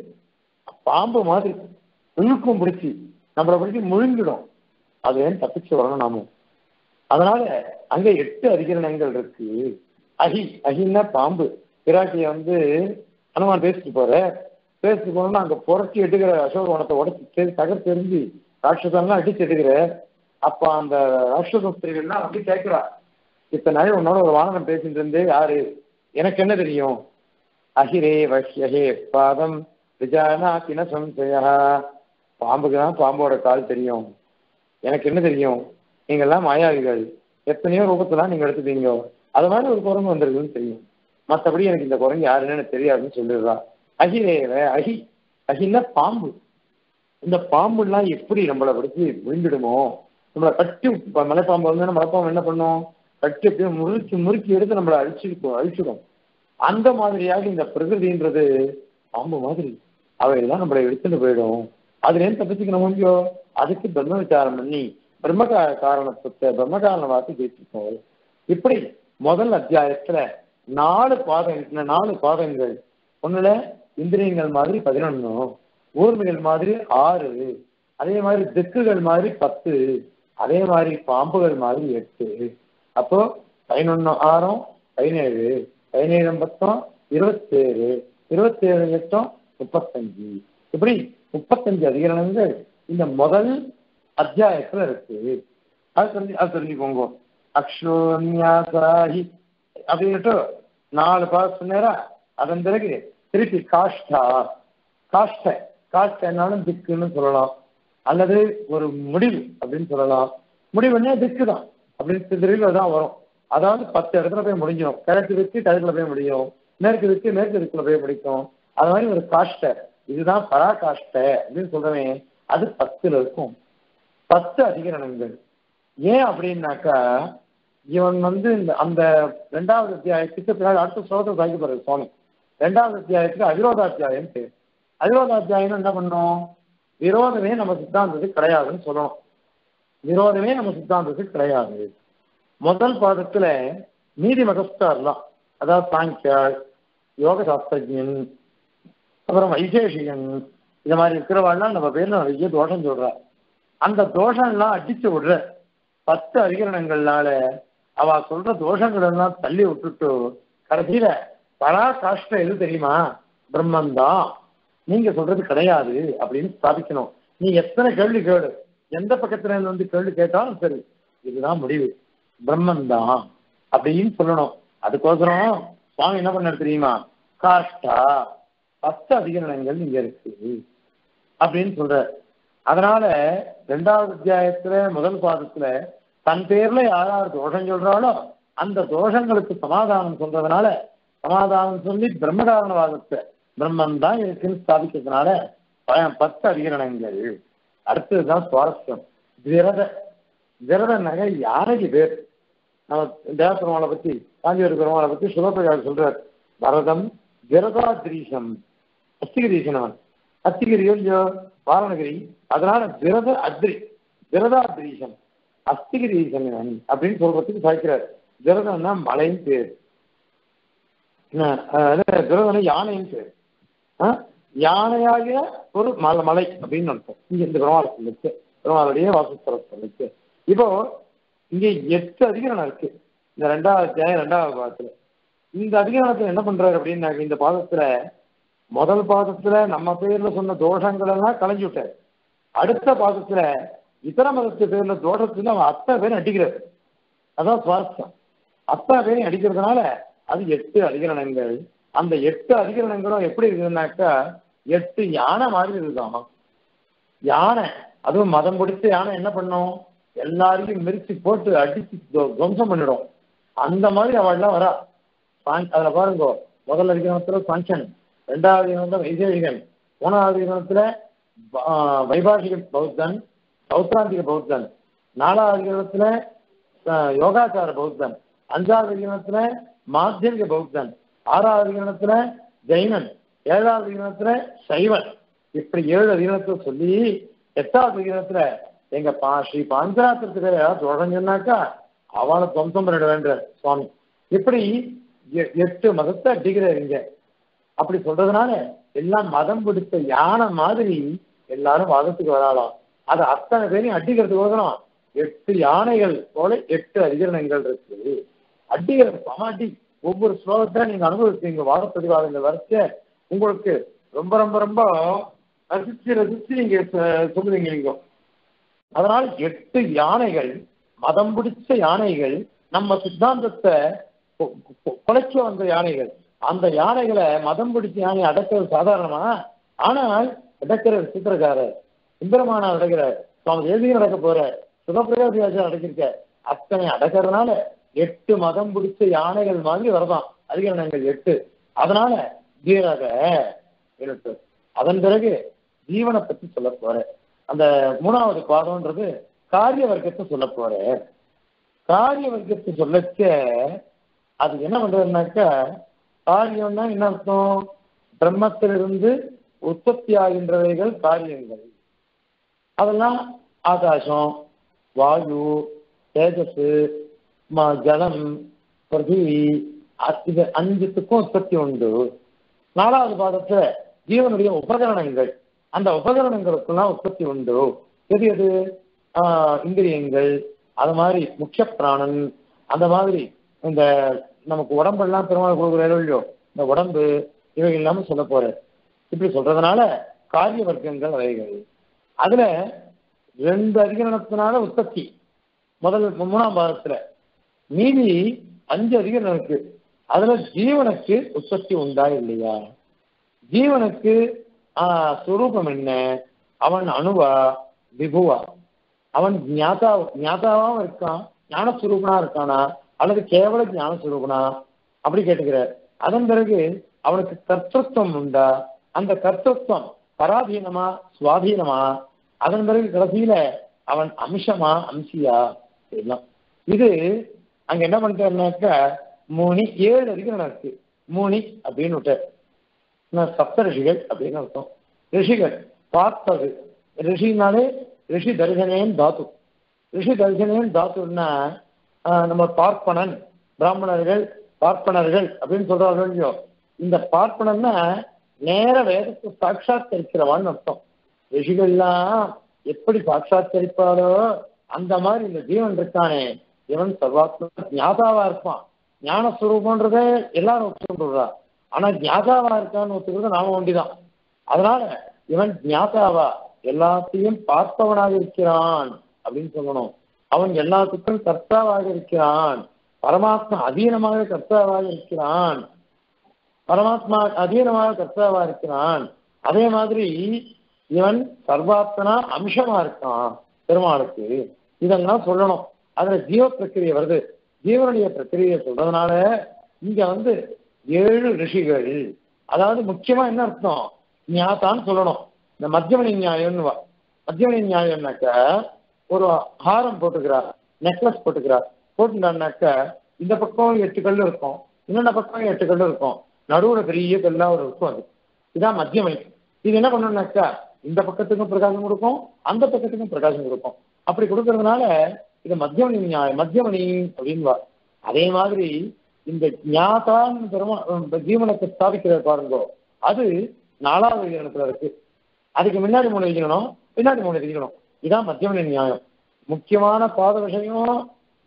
பாம்பு மாதிரி இழுக்கும் பிடிச்சி நம்மளை பிடிச்சி முழுங்கிடும். அது ஏன் தப்பிச்சு வரணும் நாமும். அதனால அங்க எட்டு அதிகரணங்கள் இருக்கு. அஹி அஹின்னா பாம்பு. பிராட்டிய வந்து அனுமான் பேசிட்டு போற, பேசிட்டு போனோம்னா அங்க புரட்சி எடுக்கிற அசோகவனத்தை உடச்சி தகர் தெரிஞ்சு ராட்சசம்லாம் அடிச்சு எடுக்கிற. அப்ப அந்த ராட்சச ஸ்திரீகள்லாம் அப்படி கேட்கிறா, இத்தனை நாள் உன்னோட ஒரு வாகனம் பேசிட்டு இருந்தே யாரு, எனக்கு என்ன தெரியும்? அஹிரே வஷ்யஹே பாதம் விஜானா கிண சம்சயா, பாம்புக்கு தான் பாம்போட கால் தெரியும், எனக்கு என்ன தெரியும்? நீங்கள்லாம் மாயாவிகள், எத்தனையோ ரூபத்தெல்லாம் நீங்க எடுத்துட்டீங்க, அது மாதிரி ஒரு குரங்கு வந்திருக்குன்னு தெரியும், மற்றபடி எனக்கு இந்த குரங்கு யாருன்னு எனக்கு தெரியாதுன்னு சொல்லிடுறா. அஹிரேவ அஹி, அஹின்னா பாம்பு. இந்த பாம்புலாம் எப்படி நம்மளை படிச்சு விழுந்துடுமோ, நம்மளை கட்டி மலைப்பாம்பு வந்து மலைப்பாம்பு என்ன பண்ணும், கட்டி அப்படியே முறுக்கி முறுக்கி எடுத்து நம்மளை அழிச்சிருக்கும் அழிச்சிடும். அந்த மாதிரியாக இந்த பிரகிருதின்றது பாம்பு மாதிரி அவையெல்லாம் நம்மளை எடுத்துட்டு போயிடும். அதுல ஏன் தப்பிச்சுக்கணும் முடியோ? அதுக்கு பிரம்ம விசாரம் பண்ணி பிரம்ம காரணத்தை பிரம்ம காரணவாசி பேசிக்கோங்க. இப்படி முதல் அத்தியாயத்துல நாலு பாதங்கள் நாலு பாதங்கள் ஒண்ணுல இந்திரியங்கள் மாதிரி பதினொன்னு, ஊர்மிகள் மாதிரி ஆறு, அதே மாதிரி திக்குகள் மாதிரி பத்து, அதே மாதிரி பாம்புகள் மாதிரி எட்டு. அப்போ பதினொன்னு ஆறும் பதினேழு, பதினேழு பத்தம் இருபத்தேழு, இருபத்தேழு எட்டும் முப்பத்தஞ்சு. இப்படி முப்பத்தஞ்சு அதிகரணங்கள் இந்த முதல் அத்தியாயத்துல இருக்கு. அது தெரிஞ்சு அது தெரிஞ்சுக்கோங்க. அக்ஷோன்யாசாஹி அப்படின்ட்டு நாலு பாசம் நேரா. அதன் பிறகு திருப்பி காஷ்டா, காஷ்ட காஷ்டனாலும் திக்குன்னு சொல்லலாம், அல்லது ஒரு முடிவு அப்படின்னு சொல்லலாம். முடிவுன்னே திக்கு தான் அப்படின்னு தெரியல தான் வரும். அதாவது பத்து இடத்துல போய் முடிஞ்சிடும். கிழக்கு திக்கு கிழக்குல போய் முடியும், மேற்கு திக்கு மேற்கு திக்குல போய் முடிக்கும். அது மாதிரி ஒரு காஷ்ட, இதுதான் பராகாஷ்ட அப்படின்னு சொல்றேன், அது பத்துல இருக்கும். பத்து அதிகரணங்கள். ஏன் அப்படின்னாக்கா இவன் வந்து இந்த அந்த ரெண்டாவது அத்தியாயத்துக்கு பின்னாடி அடுத்த ஸ்லோகத்தை சாய்க்க போறது சுவாமி. ரெண்டாவது அத்தியாயத்துக்கு அவிரோதாத்தியாயம் பேர். அவிரோதாத்தியாயம் என்ன பண்ணும், விரோதமே நம்ம சித்தாந்தத்துக்கு கிடையாதுன்னு சொல்லணும். விரோதமே நம்ம சித்தாந்தத்துக்கு கிடையாது. முதல் பாதத்துல நீதி மகஸ்தார்லாம், அதாவது சாங்கியாள், யோக சாஸ்திரஜன், அப்புறம் வைசேஷிகன், இந்த மாதிரி இருக்கிறவாள்லாம் நம்ம பேர்ல நிறைய தோஷம் சொல்ற. அந்த தோஷம்லாம் அடிச்சு விடுற பத்து அதிகரணங்கள்னால அவ சொல்ற தோஷங்கள் எல்லாம் தள்ளி விட்டுட்டு கடைசியில பராகாஷ்ட எது தெரியுமா, பிரம்மந்தான், நீங்க சொல்றது கிடையாது அப்படின்னு ஸ்தாபிக்கணும். நீ எத்தனை கேள்வி கேளு, எந்த பக்கத்துல இருந்து வந்து கேள்வி கேட்டாலும் சரி, இதுதான் முடிவு, பிரம்மந்தான் அப்படின்னு சொல்லணும். அதுக்கோசரம் சுவாமி என்ன பண்ண தெரியுமா, காஷ்டா பத்து அதிகரணங்கள் இங்க இருக்கு அப்படின்னு சொல்ற. அதனால ரெண்டாவது அத்தியாயத்துல முதல் பாதத்துல தன் பேர்ல யார் யார் தோஷம் சொல்றாளோ அந்த தோஷங்களுக்கு சமாதானம் சொல்றதுனால, சமாதானம் சொல்லி பிரம்மகாரணவாதத்தை பிரம்மன் தான் இருக்குன்னு ஸ்தாபிக்கிறதுனால பத்து அதிகரணங்கள். அடுத்ததுதான் சுவாரஸ்யம், விரத. விரத நகை யானைக்கு பேர். நம்ம தேவபெருமாளை பத்தி காஞ்சிபுர பெருமாளை பத்தி சிவபிரகாஷ் சொல்றார், பரதம் விரதாதிரீசம், அஸ்திகிரீசனவன், அஸ்திகிரியோ இல்லையோ வாரணகிரி, அதனால விரத அத்ரி விரதாதிரீசன் அஸ்திகிரீசன் அப்படின்னு சொல்றதுக்கு சாய்க்கிறார். விரதம்னா மலைன்னு பேர், விரதம் யானைன்னு பேர். யானையாகிய ஒரு மலை மலை அப்படின்னு அர்த்தம். இங்க இந்த பெருமாளை சொல்லிச்சு, பெருமாளுடைய வாசஸ்தலத்தை சொல்லிச்சு. இப்போ இங்க எட்டு அதிகரணம் இருக்கு இந்த ரெண்டாவது அத்தியாயம் ரெண்டாவது பாதத்துல. இந்த அதிகரணத்துல என்ன பண்றாரு அப்படின்னாக்க, இந்த பாதத்துல முதல் பாதத்துல நம்ம பேர்ல சொன்ன தோஷங்கள் எல்லாம் களைஞ்சு விட்டாரு. அடுத்த பாதத்துல இதர மதத்து பேர்ல தோஷத்துல அவன் அத்தனை பேரும் அடிக்கிறாரு. அதான் சுவாரஸ்யம். அத்தனை பேரையும் அடிக்கிறதுனால அது எட்டு அதிகரணங்கள். அந்த எட்டு அதிகரணங்களும் எப்படி இருக்குதுன்னாக்கா எட்டு யானை மாதிரி இருக்குதான். யானை, அதுவும் மதம் பிடிச்ச யானை என்ன பண்ணும், எல்லாரையும் மிரிச்சு போட்டு அடிச்சு துவம்சம் பண்ணிடும். அந்த மாதிரி அவள்லாம் வரா. அதுல பாருங்க, முதல் அதிகரணத்துல சாஞ்சன், ரெண்டாவது அதிகரணத்துல வைசேஷிகன், மூணாவது அதிகரணத்துல வைபாஷிக பௌத்தன், சௌத்ராந்திக பௌத்தன், நாலாவது அதிகரணத்துல யோகாச்சார பௌத்தன், அஞ்சாவது அதிகரணத்துல மாத்தியமிக பௌத்தன், ஆறாவது அதிகரணத்துல ஜெயினன், ஏழாவது அதிகரணத்துல சைவன். இப்படி ஏழு அதிகரணத்துல சொல்லி எட்டாவது அதிகரணத்துல எங்க பா ஸ்ரீ பாஞ்சராத்திரத்துக்கு ஏதாவது தொடர்ந்து சொன்னாக்கா அவளை துவம்சம் பண்ணிட வேண்ட சுவாமி. இப்படி எட்டு மதத்தை அடிக்கிறாருங்க. அப்படி சொல்றதுனால எல்லாம் மதம் பிடித்த யானை மாதிரி எல்லாரும் மதத்துக்கு வராலாம். அது அத்தனை பேரையும் அடிக்கிறதுக்கு வரணும். எட்டு யானைகள் போல எட்டு அதிகரணங்கள் இருக்கு. அடிக்கிறது சமாட்டி ஒவ்வொரு ஸ்லோகத்தை நீங்க அனுபவிச்சீங்க. வாதப்பதிவாதங்கள் வரைச்ச உங்களுக்கு ரொம்ப ரொம்ப ரொம்ப ரசிச்சு ரசிச்சு நீங்க சொல்லுவீங்க நீங்க. அதனால எட்டு யானைகள், மதம் பிடிச்ச யானைகள், நம்ம சித்தாந்தத்தை குலைக்க வந்த யானைகள். அந்த யானைகளை மதம் பிடிச்ச யானை அடக்கிறது சாதாரணமா? ஆனால் அடக்கிற சித்திரக்காரர் சுந்தரமான அடக்கிறார், சுவாமி தேசியம் நடக்க போற சுகப்பிரகாசியாச்சார் அடக்கிருக்க, அத்தனை அடக்கிறதுனால எட்டு மதம் பிடிச்ச யானைகள் மாதிரி வரதான் அதிகரணங்கள் எட்டு. அதனால தீரக எழுத்து. அதன் பிறகு ஜீவனை பத்தி சொல்ல போற அந்த மூணாவது பாதம்ன்றது காரிய வர்க்கத்தை சொல்ல போற. காரிய வர்க்கத்தை சொல்லச்ச அது என்ன பண்றதுனாக்கா, காரியம்னா என்ன அர்த்தம், பிரம்மத்திலிருந்து உற்பத்தி ஆகின்றவைகள் காரியங்கள். அதெல்லாம் ஆகாசம், வாயு, தேஜஸ், ஜலம், பிருத்திவி, இது அஞ்சுத்துக்கும் உற்பத்தி உண்டு. நாலாவது பாதத்துல ஜீவனுடைய உபகரணங்கள், அந்த உபகரணங்களுக்கெல்லாம் உற்பத்தி உண்டு. எது எது? ஆஹ் இந்திரியங்கள், அது மாதிரி முக்கிய பிராணன், அந்த மாதிரி இந்த நமக்கு உடம்பெல்லாம் பெருமாள் கொடுக்குற இல்லையோ இந்த உடம்பு, இவைகள் இல்லாம சொல்ல போற. இப்படி சொல்றதுனால காரிய வர்க்கங்கள் அவைகள். அதுல ரெண்டு அதிகரணத்தினால உற்பத்தி முதல் மூணாம் பாதத்துல, மீதி அஞ்சு அதிகரணம் இருக்கு. அதுல ஜீவனுக்கு உற்பத்தி உண்டா இல்லையா? ஜீவனுக்கு ஆஹ் சுரூபம் என்ன? அவன் அணுவா விபுவா? அவன் ஞாதா ஞாதாவாவும் இருக்கான், ஞானஸ்வரூபனா இருக்கானா, அல்லது கேவல ஞானஸ்வரூபனா? அப்படி கேட்டுக்கிறார். அதன் பிறகு அவனுக்கு கர்த்தத்துவம் உண்டா? அந்த கர்த்தத்துவம் பராதீனமா சுவாதீனமா? அதன் பிறகு கடைசியில அவன் அம்சமா அம்சியா? எல்லாம் இது அங்க என்ன பண்றாருனாக்கா, மூணி ஏழு அதிகரணம் இருக்கு. மூணி அப்படின்னு விட்ட சப்த ரிஷிகள் அப்படின்னு அர்த்தம். ரிஷிகள் பார்த்தது, ரிஷினாலே ரிஷி தரிசனேன் தாத்து. ரிஷி தரிசனேன் தாத்துன்னா நம்ம பார்ப்பனன், பிராமணர்கள் பார்ப்பனர்கள் அப்படின்னு சொல்றாங்க இல்லையோ. இந்த பார்ப்பனன்னா நேர வேதத்தை சாட்சாத்கரிக்கிறவான்னு அர்த்தம். ரிஷிகள்லாம் எப்படி சாட்சாத்கரிப்பாரோ அந்த மாதிரி இந்த ஜீவன் இருக்கானே, இவன் சர்வாத்ம ஞாதாவா இருப்பான். ஞானஸ்வரூபன்றதே எல்லாரும் ஒத்துக்கொண்டுறா, ஆனா ஞாதாவா இருக்கான்னு ஒத்துக்கிறது நாம ஒண்டிதான். அதனால இவன் ஞாதாவா எல்லாத்தையும் பார்ப்பவனாக இருக்கிறான் அப்படின்னு சொல்லணும். அவன் எல்லாத்துக்கும் கர்த்தாவாக இருக்கிறான். பரமாத்மா அதீனமாக கர்த்தாவாக இருக்கிறான். பரமாத்மா அதீனமாக கர்த்தாவா இருக்கிறான். அதே மாதிரி இவன் சர்வாத்மனா அம்சமா இருக்கான் பெருமாளுக்கு. இதெல்லாம் சொல்லணும். அதுல ஜீவ பிரக்கிரியை வருது. ஜீவனுடைய பிரக்கிரியை சொல்றதுனால இங்க வந்து ஏழு ரிஷிகள், அதாவது முக்கியமா என்ன அர்த்தம், ஞாதான்னு சொல்லணும். இந்த மத்தியமணி நியாயம்னு வா. மத்தியமணி நியாயம்னாக்க ஒரு ஹாரம் போட்டுக்கிறார், நெக்லஸ் போட்டுக்கிறார். போட்டுட்டான்னாக்க இந்த பக்கம் எட்டு கல் இருக்கும், இன்னொன்ன பக்கம் எட்டு கல் இருக்கும், நடுவுல பெரிய கல்லா ஒரு இருக்கும். அது இதான் மத்தியமணி. இது என்ன பண்ணணும்னாக்கா இந்த பக்கத்துக்கும் பிரகாசம் கொடுக்கும், அந்த பக்கத்துக்கும் பிரகாசம் கொடுக்கும். அப்படி கொடுக்கறதுனால இது மத்தியமணி நியாயம், மத்தியமணி அப்படின்வா. அதே மாதிரி இந்த ஞாதான் பெருமா ஜீவனத்தை ஸ்தாபிக்கிற பாருங்கோ, அது நாலாவது விகிரணத்துல இருக்கு. அதுக்கு முன்னாடி மூணு விகிரணம், பின்னாடி மூணு விகிரணம். இதான் மத்தியமணி நியாயம். முக்கியமான பாத விஷயம்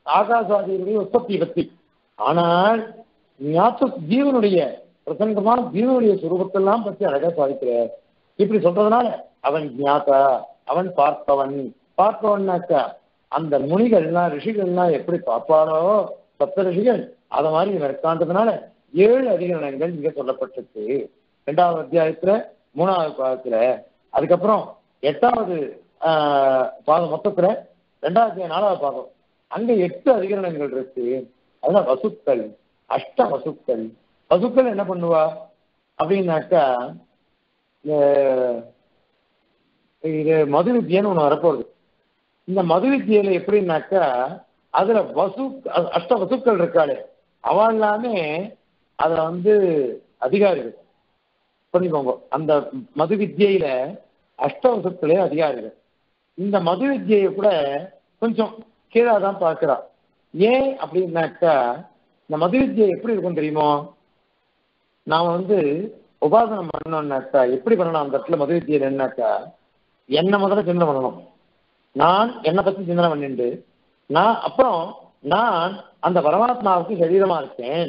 ஆகாசாதிகளுடைய உற்பத்தி பத்தி. ஆனால் ஞாத்த ஜீவனுடைய பிரசங்கமான ஜீவனுடைய சுரூபத்தெல்லாம் பத்தி அழகா சாதிக்கிறார். இப்படி சொல்றதுனால அவன் ஞாத்தா, அவன் பார்ப்பவன். பார்ப்பவன்னாக்கா அந்த முனிகள்லாம் ரிஷிகள்லாம் எப்படி பார்ப்பாரோ சப்த ரிஷிகள், அத மாதிரி இவர் காண்றதுனால ஏழு அதிகரணங்கள் இங்க சொல்லப்பட்டிருக்கு. இரண்டாவது அத்தியாயத்துல மூணாவது பாதத்துல, அதுக்கப்புறம் எட்டாவது ஆஹ் பாதம் மொத்தத்துல ரெண்டாவது நாலாவது பாதம் அங்க எட்டு அதிகரணங்கள் இருக்கு. அதெல்லாம் வசுக்கள், அஷ்ட வசுக்கள். வசுக்கள் என்ன பண்ணுவா அப்படின்னாக்கா இது மது வித்தியன்னு ஒண்ணு வரப்போகுது. இந்த மது வித்தியில எப்படின்னாக்கா அதுல வசு அஷ்ட வசுக்கள் இருக்காளே அவ எல்லாமே அதுல வந்து அதிகாரிகள். புரிஞ்சுக்கோங்க, அந்த மது வித்தியில அஷ்ட வசுக்களே அதிகாரிகள். இந்த மது வித்தியை கூட கொஞ்சம் கீழாதான் பார்க்கிறா. ஏன் அப்படின்னாக்கா இந்த மது வித்தியை எப்படி இருக்கும் தெரியுமோ, நாம வந்து உபாசனம் பண்ணோம்னாக்கா எப்படி பண்ணணும் அந்த இடத்துல மது வித்தியில் என்னன்னாக்கா என்ன முதல்ல சிந்தனை பண்ணணும். நான் என்னை பத்தி சிந்தனை பண்ணிட்டு நான் அப்புறம் நான் அந்த பரமாத்மாவுக்கு சரீரமா இருக்கேன்,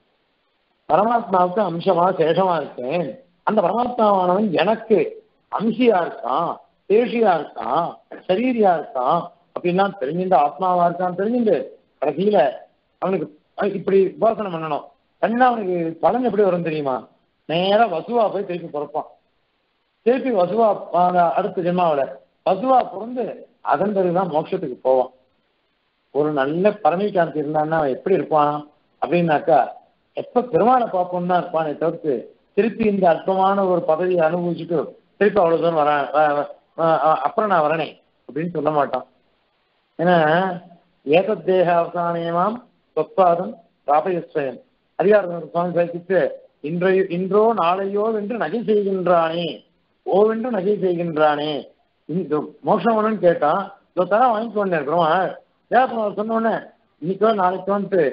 பரமாத்மாவுக்கு அம்சமா சேஷமா இருக்கேன், அந்த பரமாத்மாவானவன் எனக்கு அம்சியா இருக்கான், சேஷியா இருக்கான், சரீரியா இருக்கான் அப்படின்னா தெரிஞ்சுட்டு ஆத்மாவா இருக்கான் தெரிஞ்சுட்டு கடைசியில அவனுக்கு இப்படி உபாசனை பண்ணணும். கண்ணா அவனுக்கு பலன் எப்படி வரும் தெரியுமா? நேரா வசுவா போய் திருப்பி பிறப்பான். திருப்பி வசுவா அடுத்த ஜென்மாவில வசுவா பிறந்து அதன் பிறகுதான் மோட்சத்துக்கு போவான். ஒரு நல்ல பரமேகாந்தி இருந்தான்னா அவன் எப்படி இருப்பான் அப்படின்னாக்கா எப்ப பெருமாளை பார்ப்போம்னா இருப்பானே தவிர்த்து திருப்பி இந்த அற்பமான ஒரு பதவியை அனுபவிச்சுட்டு திருப்பி அவ்வளவு தூரம் வர அப்புறம் நான் வரனே அப்படின்னு சொல்ல மாட்டான். ஏன்னா ஏகத் தேக அவசானமாம் சொற்பாதம் ராபயஸ்வயம் அதிகாரம் சுவாமி பேசிட்டு இன்றைய இன்றோ நாளையோ என்று நகை செய்கின்றானே, ஓவென்று நகை செய்கின்றானே. இந்த மோட்சம் வேணும்னு கேட்டான், இதோ தர வாங்கிக்கொண்டே இருக்கிறோம். தேவப்பெருமாள் அவர் சொன்ன உடனே இன்னைக்கோ நாளைக்கோ வந்துட்டு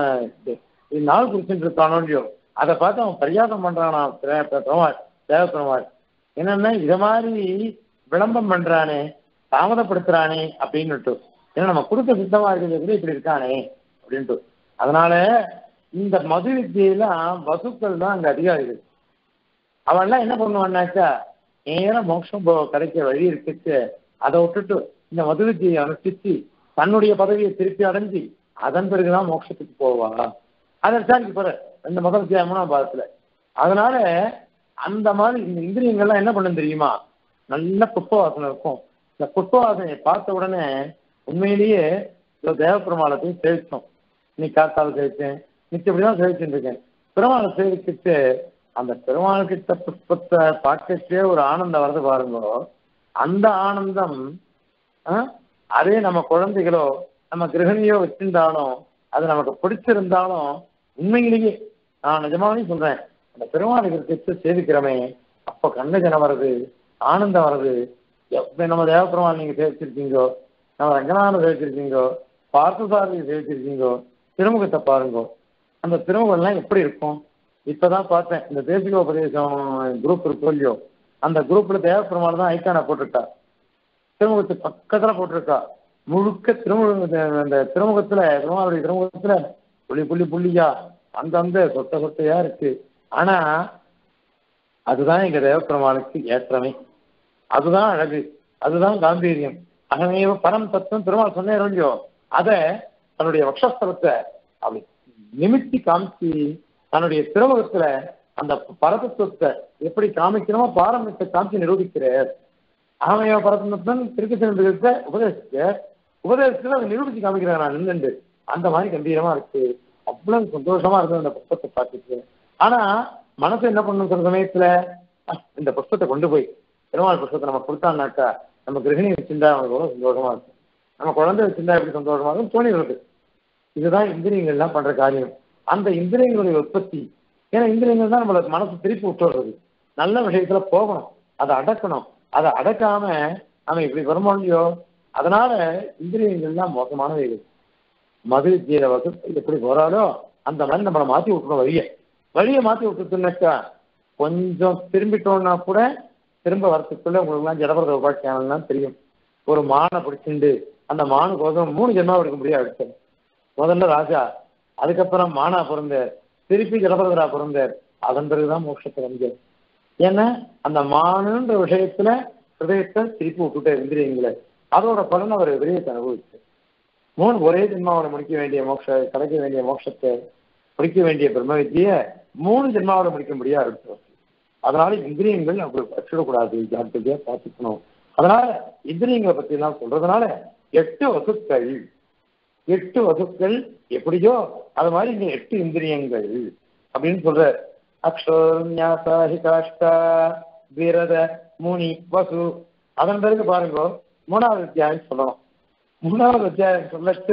அவன் நாள் குறிச்சுட்டு இருக்கானோ இல்லையோ அதை பார்த்து அவன் பரியாசம் பண்றானா பெருமாள் தேவப்பெருமாள். என்னன்னா இத மாதிரி விளம்பரம் பண்றானே, தாமதப்படுத்துறானே அப்படின்னுட்டு. ஏன்னா நம்ம கொடுக்க சித்தமா இருக்கிறது கூட இப்படி இருக்கானே அப்படின்ட்டு. அதனால இந்த மது வித்தியெல்லாம் வசுக்கள் தான் அங்க அதிகாரிகள். அவன்லாம் என்ன பண்ணுவான்னாக்கா நேரம் மோட்சம் கிடைக்க வழி இருக்குச்சு அதை விட்டுட்டு இந்த மது வித்தியை அனுஷ்டிச்சு தன்னுடைய பதவியை திருப்பி அடைஞ்சி அதன் பிறகுதான் மோட்சத்துக்கு போவா. அதை விசாரிக்க போற இந்த முதல் அத்தியாயம் மூணாம் பாதத்துல. அதனால அந்த மாதிரி இந்த இந்திரியங்கள்லாம் என்ன பண்ண தெரியுமா, நல்ல புஷ்பவாசனை இருக்கும். இந்த புஷ்பவாசனையை பார்த்த உடனே உண்மையிலேயே தேவப்பெருமாளத்தையும் சேவிச்சோம். இன்னைக்கு காத்தால சேவிச்சேன், நிச்சயம் இப்படிதான் சேவிச்சுட்டு இருக்கேன். பெருமாளை சேவிச்சுட்டு அந்த பெருமாள் கிட்ட புஷ்பத்தை பார்க்கச்சே ஒரு ஆனந்தம் வரது பாருங்க. அந்த ஆனந்தம் அதே நம்ம குழந்தைகளோ நம்ம கிரகணியோ வச்சிருந்தாலும் அது நமக்கு பிடிச்சிருந்தாலும் உண்மையிலேயே நான் நிஜமாவே சொல்றேன், அந்த பெருமாளுக்கு சேவிக்கிறோமே அப்ப கண்ணஜனம் வருது, ஆனந்தம் வருது. நம்ம தேவப்பெருமாள் நீங்க சேவிச்சிருக்கீங்கோ, நம்ம ரங்கநாதனை சேவிச்சிருக்கீங்கோ, பார்த்தசாரதியை சேவிச்சிருக்கீங்கோ, திருமுகத்தை பாருங்கோ. அந்த திருமுகம்லாம் எப்படி இருக்கும்? இப்பதான் பார்த்தேன், இந்த தேசிகோபதேசம் குரூப் இருக்கோ இல்லையோ அந்த குரூப்ல தேவப்பெருமாள் தான் ஐக்கான போட்டிருக்கா, திருமுகத்து பக்கத்துல போட்டிருக்கா. முழுக்க திருமுக அந்த திருமுகத்துல பெருமாளுடைய திருமுகத்துல புள்ளி புள்ளி புள்ளியா அந்தந்த சொத்த சொத்தையா இருக்கு. ஆனா அதுதான் எங்க தேவப்பெருமாளுக்கு ஏற்றமே, அதுதான் அழகு, அதுதான் காம்பீரியம். அகமேவ பரம் தத்துவம் பெருமாள் சொன்னேன் இல்லையோ அதை தன்னுடைய வக்ஷஸ்தலத்தை அப்படி நிமித்தி காமிச்சு தன்னுடைய திருமுகத்துல அந்த பரதத்துவத்தை எப்படி காமிக்கணுமோ பாரம்பரியத்தை காமிச்சு நிரூபிக்கிறார். அகமேவ பரதத்துவம் திருக்கச்சந்திரத்தை உபதேசிக்க உபதேசத்துல அதை நிரூபிச்சு காமிக்கிறார். நான் நின்று அந்த மாதிரி கம்பீரமா இருக்கு, அவ்வளவு சந்தோஷமா இருக்கு அந்த புஷ்பத்தை பார்த்துட்டு. ஆனா மனசு என்ன பண்ணும் சில சமயத்துல, இந்த புஷ்பத்தை கொண்டு போய் பெருமாள் புஷ்பத்தை நம்ம கொடுத்தான்னாக்கா நம்ம கிரகிணி வச்சிருந்தா அவனுக்கு எவ்வளவு சந்தோஷமா இருக்கும், நம்ம குழந்தை வச்சிருந்தா எப்படி சந்தோஷமா இருக்கும் தோணி இருக்கு. இதுதான் இந்திரியங்கள்லாம் பண்ற காரியம். அந்த இந்திரியங்களுடைய உற்பத்தி, ஏன்னா இந்திரியங்கள் தான் நம்மளுக்கு மனசு திருப்பி விட்டுறது. நல்ல விஷயத்துல போகணும், அதை அடக்கணும். அதை அடக்காம நம்ம இப்படி வருமானியோ, அதனால இந்திரியங்கள்லாம் மோசமானவைகள். மது ஜீர வகுப்பு எப்படி போறாலோ அந்த மாதிரி நம்மளை மாத்தி விட்டுறோம். வழியை வழியை மாத்தி விட்டுருச்சுன்னாக்கா கொஞ்சம் திரும்பிட்டோம்னா கூட திரும்ப வரத்துக்குள்ள உங்களுக்குலாம் ஜடபரத உபாக்கியானலாம் தெரியும். ஒரு மானை பிடிச்சிண்டு அந்த மானுக்கோசம் மூணு ஜென்மா எடுக்க முடியாது. முதல்ல ராஜா, அதுக்கப்புறம் மானா பிறந்தார், திருப்பி ஜலபரதரா பிறந்தார், அதன் பிறகுதான் மோட்சத்தை வந்தார். ஏன்னா அந்த மானுன்ற விஷயத்துல ஹிருதயத்தை திருப்பி விட்டுட்டே இந்திரியங்களை, அதோட பலன் அவர் விரயத்தை அனுபவிச்சு மூணு ஒரே ஜென்மாவோட முடிக்க வேண்டிய மோட்ச கிடைக்க வேண்டிய மோட்சத்தை முடிக்க வேண்டிய பிரம்ம வித்தியை மூணு ஜென்மாவோட முடிக்க முடியாது இருக்கு. அதனால இந்திரியங்கள் அவங்களுக்கு வச்சிடக்கூடாது, ஜாக்கிரதையா பார்த்துக்கணும். அதனால இந்திரியங்களை பத்தி எல்லாம் சொல்றதுனால எட்டு வசுக்கள் எட்டு வசுக்கள் எப்படியோ அது மாதிரி இங்க எட்டு இந்திரியங்கள் அப்படின்னு சொல்ற. அக்ஷோன்யாசாஹிகாஷ்டா விரத முனி வசு. அதன் பிறகு பாருங்க மூணாவது அத்தியாயம் சொல்லணும். மூணாவது அத்தியாயம் சொல்லச்ச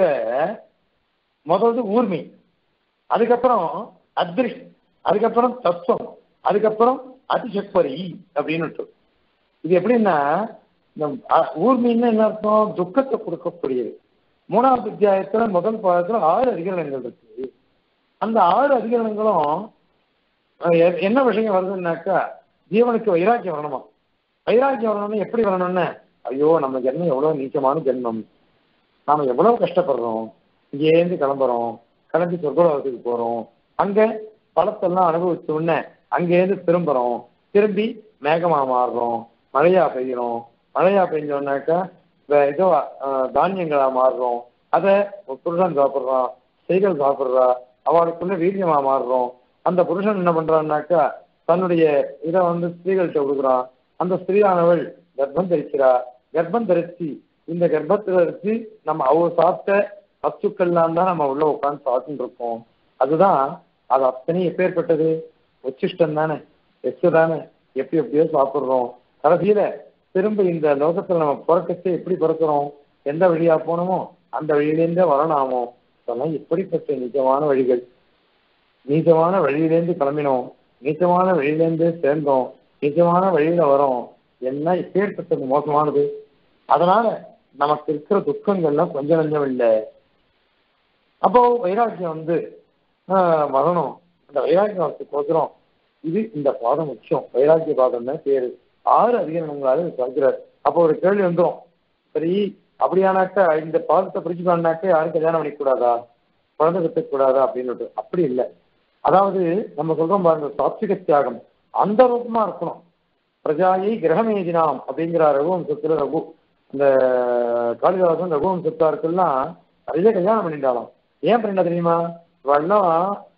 முதல்ல ஊர்மி, அதுக்கப்புறம் அத்ரி, அதுக்கப்புறம் தத்துவம், அதுக்கப்புறம் அதிசக்பரி அப்படின்னு. இது எப்படின்னா இந்த ஊர்மின்னு என்ன அர்த்தம்? துக்கத்தை கொடுக்கக்கூடியது. மூணாவது அத்தியாயத்துல முதல் பாதத்துல ஆறு அதிகரணங்கள் இருக்கு. அந்த ஆறு அதிகரணங்களும் என்ன விஷயம் வருதுன்னாக்கா ஜீவனுக்கு வைராக்கியம் வரணுமா. வைராக்கியம் வரணும்னு எப்படி வரணும்னு, ஐயோ நம்ம ஜென்மம் எவ்வளவு நீச்சமான ஜென்மம், நாம எவ்வளவு கஷ்டப்படுறோம், இங்கேருந்து கிளம்புறோம், கிளம்பி சொர்க்கலோகத்துக்கு போறோம், அங்க பழத்தெல்லாம் அனுபவிச்ச உடனே அங்கேருந்து திரும்புறோம், திரும்பி மேகமா மாறுறோம், மழையா பெய்யறோம், மழையா பெஞ்சோம்னாக்கா ஏதோ தானியங்களா மாறுறோம், அதை புருஷன் சாப்பிட்றான், ஸ்திரீகள் சாப்பிட்றா, அவளுக்குள்ள வீரியமா மாறுறோம். அந்த புருஷன் என்ன பண்றான்னாக்கா தன்னுடைய இதை வந்து ஸ்திரீகள்கிட்ட கொடுக்குறான். அந்த ஸ்திரீயானவள் கர்ப்பம் தரிக்கிறா, கர்ப்பம் தரிச்சு இந்த கர்ப்பத்துல வச்சு நம்ம அவ சாப்பிட்ட வஸ்துக்கள்லாம் தான் நம்ம உள்ள உட்காந்து சாப்பிட்டு இருக்கோம். அதுதான் அது அத்தனை எப்பேற்பட்டது உச்சிஷ்டம் தானே, எச்சு தானே, எப்படி எப்படியோ சாப்பிட்றோம். கடைசியில திரும்ப இந்த லோகத்துல நம்ம பிறக்கச்சே எப்படி பிறக்கிறோம், எந்த வழியா போனோமோ அந்த வழியிலேருந்தே வரணாமோ. அதெல்லாம் எப்படிப்பட்ட நிஜமான வழிகள். நீச்சமான வழியிலேருந்து கிளம்பினோம், நீச்சமான வழியிலேருந்து சேர்ந்தோம், நிஜமான வழியில வரோம். என்ன இப்பேற்பட்டது மோசமானது. அதனால நமக்கு இருக்கிற துக்கங்கள்லாம் கொஞ்சம் நஞ்சம் இல்லை. அப்போ வைராக்கியம் வந்து ஆஹ் வரணும். அந்த வைராக்கியத்துக்கோசரம் இது இந்த பாதம் முக்கியம். வைராக்கிய பாதம் தான் பேரு. ஆறு அதிகாரங்களால சொல்கிறார். அப்போ ஒரு கேள்வி வந்துடும், சரி அப்படியானாக்கா இந்த பாதத்தை பிடிச்சுக்கானாக்க யாரும் கல்யாணம் பண்ணிக்கூடாதா, குழந்தை கற்றுக்க கூடாதா அப்படின்னு. அப்படி இல்லை. அதாவது நம்ம சொல்றோம் பாருங்க, சாத்விக தியாகம் அந்த ரூபமா இருக்கணும். பிரஜாயை கிரகமேதினாம் அப்படிங்கிற ரகுவம்சத்துல ரகு இந்த காளிதாசன் ரகுவம்சத்தாருக்கெல்லாம் நிறைய கல்யாணம் பண்ணிட்டாலும். ஏன் பண்ணிட்டா தெரியுமா? இவெல்லாம்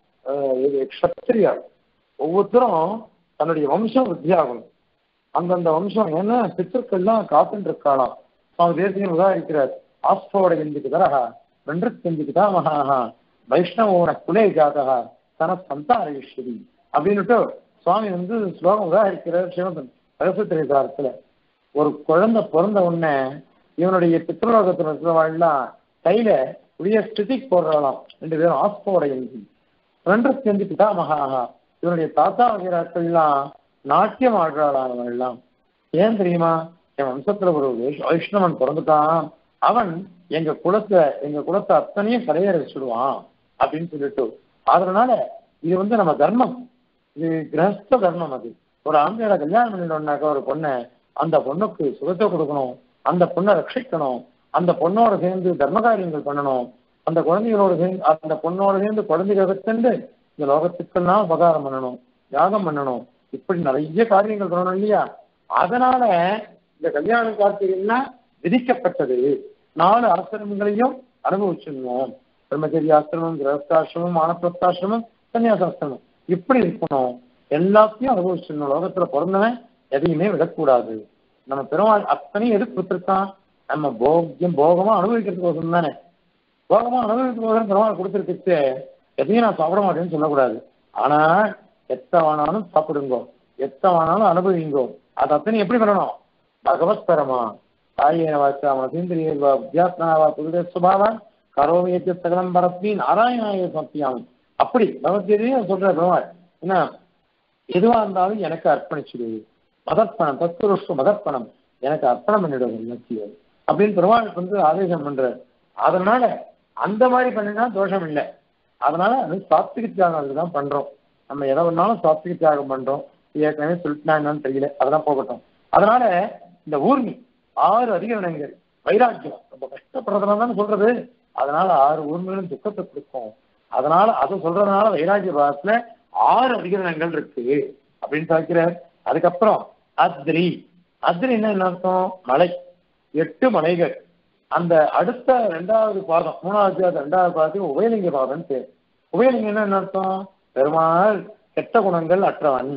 க்ஷத்திரியார், ஒவ்வொருத்தரும் தன்னுடைய வம்சம் வித்தியாகணும். அந்தந்த வம்சம் ஏன்னா பித்தர்கள்லாம் காத்துட்டு இருக்காளாம். சுவாமி தேசிகன் உதாரிக்கிறார். ஆஸ்போட எந்திக்கு தரகா வென்று செஞ்சுக்குதா மகாஹா வைஷ்ணவோன குலே ஜாதகா தன சந்தாரீஸ்வரி அப்படின்னுட்டு சுவாமி வந்து ஸ்லோகம் உதாரிக்கிறார். சிவந்தன் ரகசியத்திரத்துல ஒரு குழந்தை பிறந்த உடனே இவனுடைய பித்ருலோகத்தில் இருக்கிறவாள்லாம் கையில உடைய ஸ்டிதிக் போடுறாளாம். ரெண்டு பேரும் ஆஸ்போட எழுதி ரெண்டு செஞ்சுக்கிட்டா மகாஹா. இவனுடைய தாத்தா வகைராக்கள்லாம் நாட்டியம் ஆடுறாளாம். அவன்லாம் ஏன் தெரியுமா? என் வம்சத்துல ஒரு வைஷ்ணவன் பிறந்துட்டான், அவன் எங்க குலத்தை எங்க குலத்தை அத்தனையும் கரையேற வச்சுடுவான் அப்படின்னு சொல்லிட்டு. அதனால இது வந்து நம்ம தர்மம், இது கிரகஸ்த தர்மம். அது ஒரு ஆம்பளையோட கல்யாணம் பண்ணிட்டோம்னாக்கா ஒரு பொண்ணை, அந்த பொண்ணுக்கு சுகத்தை கொடுக்கணும், அந்த பொண்ணை ரட்சிக்கணும், அந்த பொண்ணோட சேர்ந்து தர்ம காரியங்கள் பண்ணணும், அந்த குழந்தைகளோட சேர்ந்து அந்த பொண்ணோட சேர்ந்து குழந்தைகளை வச்சுண்டு இந்த லோகத்துக்கெல்லாம் உபகாரம் பண்ணணும், யாகம் பண்ணணும், இப்படி நிறைய காரியங்கள் பண்ணணும் இல்லையா? அதனால இந்த கல்யாண கார்த்திகைன்னா விதிக்கப்பட்டது. நாலு ஆசிரமங்களையும் அனுபவிச்சிடணும். பிரம்மச்சரிய ஆசிரமம், கிரகஸ்தாசிரமம், ஆனப்பிரஸ்தாசிரமம், சன்னியாசாசிரமம், இப்படி இருக்கணும். எல்லாத்தையும் அனுபவிச்சிடணும். லோகத்துல பிறந்தவன் எதையுமே விடக்கூடாது. நம்ம பெருமாள் அத்தனையும் எதுக்கு கொடுத்துருக்கான்? நம்ம போக்கியம் போகமா அனுபவிக்கிறதுக்கோசரம் தானே. போகமா அனுபவிக்கிறதுக்கோசரம் பெருமாள் கொடுத்துருக்கு. எதையும் நான் சாப்பிட மாட்டேன்னு சொல்லக்கூடாது. ஆனா எத்த வேணாலும் சாப்பிடுங்கோ, எத்த வேணாலும் அனுபவிங்கோ. அது அத்தனை எப்படி பண்ணணும்? பகவத் பரமா தாயேன வாச்சா மசீந்திரியவா வித்யாத்னாவா புதுதே சுபாவா கரோமியத்தை சகலம் பரப்பி நாராயணாய சத்தியாமி. அப்படி பகவத்கீதையும் சொல்ற பெருமாள் என்ன, எதுவா இருந்தாலும் எனக்கு அர்ப்பணிச்சிடு, மதர்ப்பணம் தத்துருஷ்டு மதர்ப்பணம், எனக்கு அர்ப்பணம் பண்ணிடுவது அப்படின்னு பெருமாளுக்கு வந்து ஆதேசம் பண்றாரு. அதனால அந்த மாதிரி பண்ணினா தோஷம் இல்லை. அதனால அது சாத்விக தியாகம் தான் பண்றோம். நம்ம எதை ஒன்னாலும் சாத்விக தியாகம் பண்றோம். ஏற்கனவே சொல்லிட்டுனா என்னன்னு தெரியல, அதெல்லாம் போகட்டும். அதனால இந்த ஊர்மி ஆறு அதிகரணங்கள் வைராக்கியம் ரொம்ப கஷ்டப்படுறதுனால தானே சொல்றது. அதனால ஆறு ஊர்மைகளும் துக்கத்தை கொடுக்கும். அதனால அதை சொல்றதுனால வைராகிய பாகத்துல ஆறு அதிகரணங்கள் இருக்கு அப்படின்னு பார்க்கிறார். அதுக்கப்புறம் அத்ரி, அத்ரி என்ன அர்த்தம்? மலை, எட்டு மலைகள். அந்த அடுத்த ரெண்டாவது பாதம், மூணாவது ரெண்டாவது பாதத்துக்கு உபயலிங்க பாதம் பேர். உபயலிங்கம் என்ன அர்த்தம்? பெருமாள் கெட்ட குணங்கள் அற்றவன்,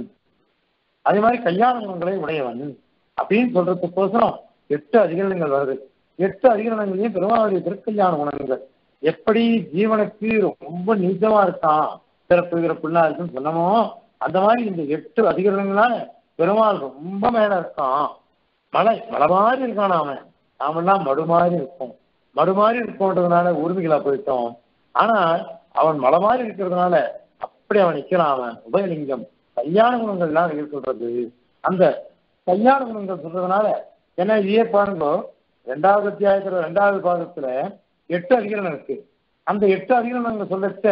அதே மாதிரி கல்யாண குணங்களை உடையவன் அப்படின்னு சொல்றதுக்கோசரம் எட்டு அதிகரணங்கள் வருது. எட்டு அதிகரணங்களையும் பெருமாளுடைய திருக்கல்யாண குணங்கள் எப்படி ஜீவனுக்கு ரொம்ப நீச்சமா இருக்கான், பிறப்பு பிறப்புலாம் இருக்குன்னு சொன்னமோ அந்த மாதிரி இந்த எட்டு அதிகரணங்களால பெருமாள் ரொம்ப மேல இருக்கான். மலை மலை மாதிரி இருக்கான். அவன் நாமெல்லாம் மடு மாதிரி இருக்கும். மடு மாதிரி இருக்கோன்றதுனால உரிமைகளா போயிட்டோம். ஆனா அவன் மலை மாதிரி இருக்கிறதுனால அப்படி அவன் நிக்கிறான். அவன் உபயலிங்கம். கல்யாண குணங்கள்லாம் நீங்க சொல்றது, அந்த கல்யாண குணங்கள் சொல்றதுனால என்ன இதே பாருங்க, ரெண்டாவது அத்தியாயத்துல ரெண்டாவது பாகத்துல எட்டு அதிகரணம் இருக்கு. அந்த எட்டு அதிகரணங்கள் சொல்லச்ச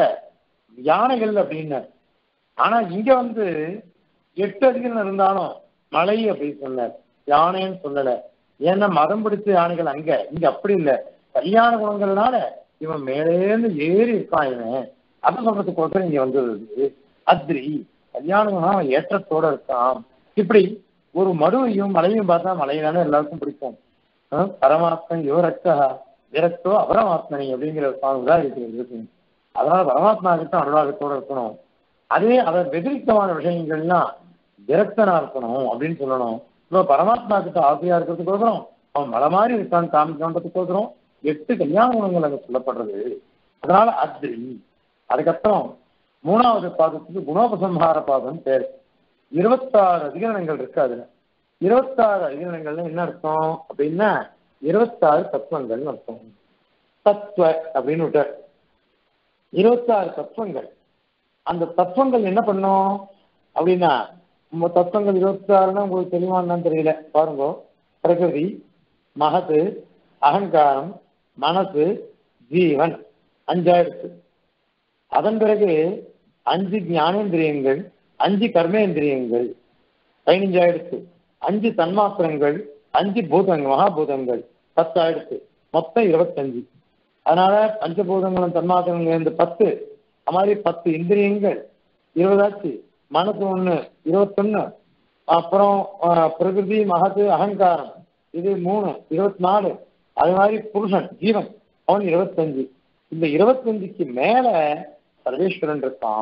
யானைகள் அப்படின்னு, ஆனா இங்க வந்து எட்டு அதிகரணம் இருந்தாலும் மலை அப்படின்னு சொன்னார், யானைன்னு சொல்லல. ஏன்னா மதம் பிடிச்ச யானைகள் அங்க, இங்க அப்படி இல்லை. கல்யாண குணங்கள்னால இவன் மேலேருந்து ஏறி இருக்கான். இவன் அதை சொல்றதுக்கோசரம் இங்க வந்துருது. அத்ரி கல்யாண குணம் அவன் ஏற்றத்தோட இருக்கான். இப்படி ஒரு மடுவையும் மலையும் பார்த்தா மலையிலான எல்லாருக்கும் பிடிக்கும். பரமாத்மன் யுவரக்கா விரக்தோ அபரமாத்மனி அப்படிங்கிற தான் இருக்கு. அதனால பரமாத்மா கிட்ட அனுராகத்தோட இருக்கணும். அதே அதை வெதிரிக்தமான விஷயங்கள்லாம் விரக்தனா இருக்கணும் அப்படின்னு சொல்லணும். இப்போ பரமாத்மா கிட்ட ஆசையா இருக்கிறதுக்கோசரம் அவன் மலை மாதிரி இருக்கான்னு காமிக்கன்றதுக்கோசரம் எட்டு கல்யாண குணங்கள் அங்க சொல்லப்படுறது. அதனால அத்ரி. அதுக்கப்புறம் மூணாவது பாதத்துக்கு குணோபசம்ஹார பாதம் பேர். இருபத்தாறு அதிகரணங்கள் இருக்கு. அதுல இருபத்தாறு அதிகரணங்கள்ல என்ன அர்த்தம் அப்படின்னா இருபத்தாறு தத்துவங்கள் அர்த்தம். தத்துவ அப்படின்னு விட்ட இருபத்தாறு தத்துவங்கள். அந்த தத்துவங்கள் என்ன பண்ணும் அப்படின்னா, தத்துவங்கள் இருபத்தி ஆறுனா உங்களுக்கு தெரியுமான்னு தெரியல பாருங்க. பிரகிருதி, மகத்து, அகங்காரம், மனசு, ஜீவன் அஞ்சாயிரத்து. அதன் பிறகு அஞ்சு ஞானேந்திரியங்கள், அஞ்சு கர்மேந்திரியங்கள் பதினஞ்சாயிரத்து, அஞ்சு தன்மாத்திரங்கள், அஞ்சு பூதங்கள் மகாபூதங்கள் பத்தாயிரத்து, மொத்தம் இருபத்தஞ்சு. அதனால பஞ்சபூதங்களும் தன்மாத்திரங்கள் இருந்து பத்து, அது மாதிரி பத்து இந்திரியங்கள் இருபதாச்சு, மனசு ஒண்ணு இருபத்தொன்னு, அப்புறம் பிரகிருதி, மகத்து, அகங்காரம் இது மூணு இருபத்தி நாலு, அது மாதிரி புருஷன் ஜீவன் அவன் இருபத்தஞ்சு. இந்த இருபத்தஞ்சுக்கு மேல சர்வேஸ்வரன் இருக்கான்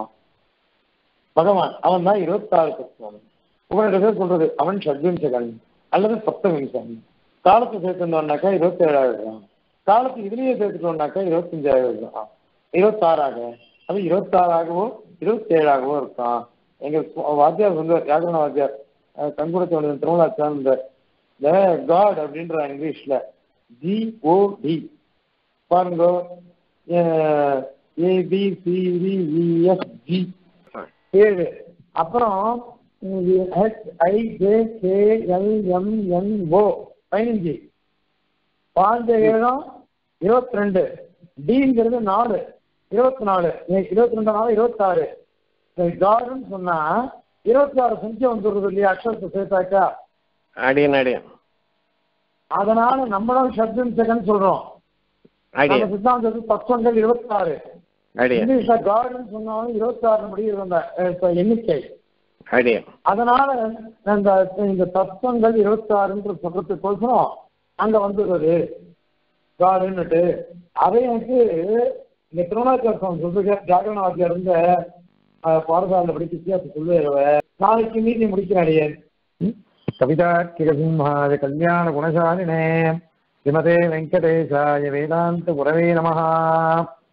பகவான், அவன் தான் இருபத்தாறு தத்துவம். உபநிடத்தை சொல்றது அவன் ஷட்விம்சகன் அல்லது சப்தவிம்சன். காலத்தை சேர்த்துட்டோம்னாக்கா இருபத்தி ஏழாயிரம், காலத்து இதுலயே சேர்த்துட்டோம்னாக்கா இருபத்தஞ்சாயிரம், இருபத்தாறாக அது இருபத்தாறாகவோ இருபத்தி ஏழாகவோ இருக்கான். எங்க வாத்தியார் வந்து வியாகரண வாத்தியார் கண்குடத்தோட திருமலாச்சான் இந்த காட் அப்படின்ற இங்கிலீஷ்ல ஜி ஓ டி பாருங்க, ஏபிசிடிஇஎஃப்ஜி ஏழு, அப்புறம் ஹெச்ஐஜேகேஎல்எம்என்ஓ பதினஞ்சு, பாஞ்ச ஏழம் இருபத்தி ரெண்டு, டிங்கிறது நாலு இருபத்தி நாலு, இருபத்தி ரெண்டு நாலு இருபத்தாறு. காடுன்னு சொன்னா இருபத்தி ஆறு சங்கியம் வந்துடுறது இல்லையா அக்ஷரத்தை சேர்த்தாக்கா. அதனால நம்மளும் ஷட்விம்சகன் சொல்றோம். சித்தாந்தத்துக்கு தத்துவங்கள் இருபத்தி ஆறு, இங்கிலீஷ்ல காடுன்னு சொன்னாலும் இருபத்தி ஆறு படி இருந்த எண்ணிக்கை. அதனால இந்த தத்துவங்கள் இருபத்தி ஆறுன்ற சொல்றதுக்கோசரம் அங்க வந்துடுறது காடுன்னுட்டு. அதை எனக்கு இந்த திருவண்ணாச்சாரம் சொல்ற ஜாகரண வாத்தியார் இருந்த பாடசாலை படிக்க வித்தியாசம் சொல்லுவேன். நாளைக்கு மீதி முடிக்கிறேன். கவிதா கிரசிம்ஹாய கல்யாண குணசாலினே ஸ்ரீமதே வெங்கடேசாய வேதாந்த குரவே நமஹ.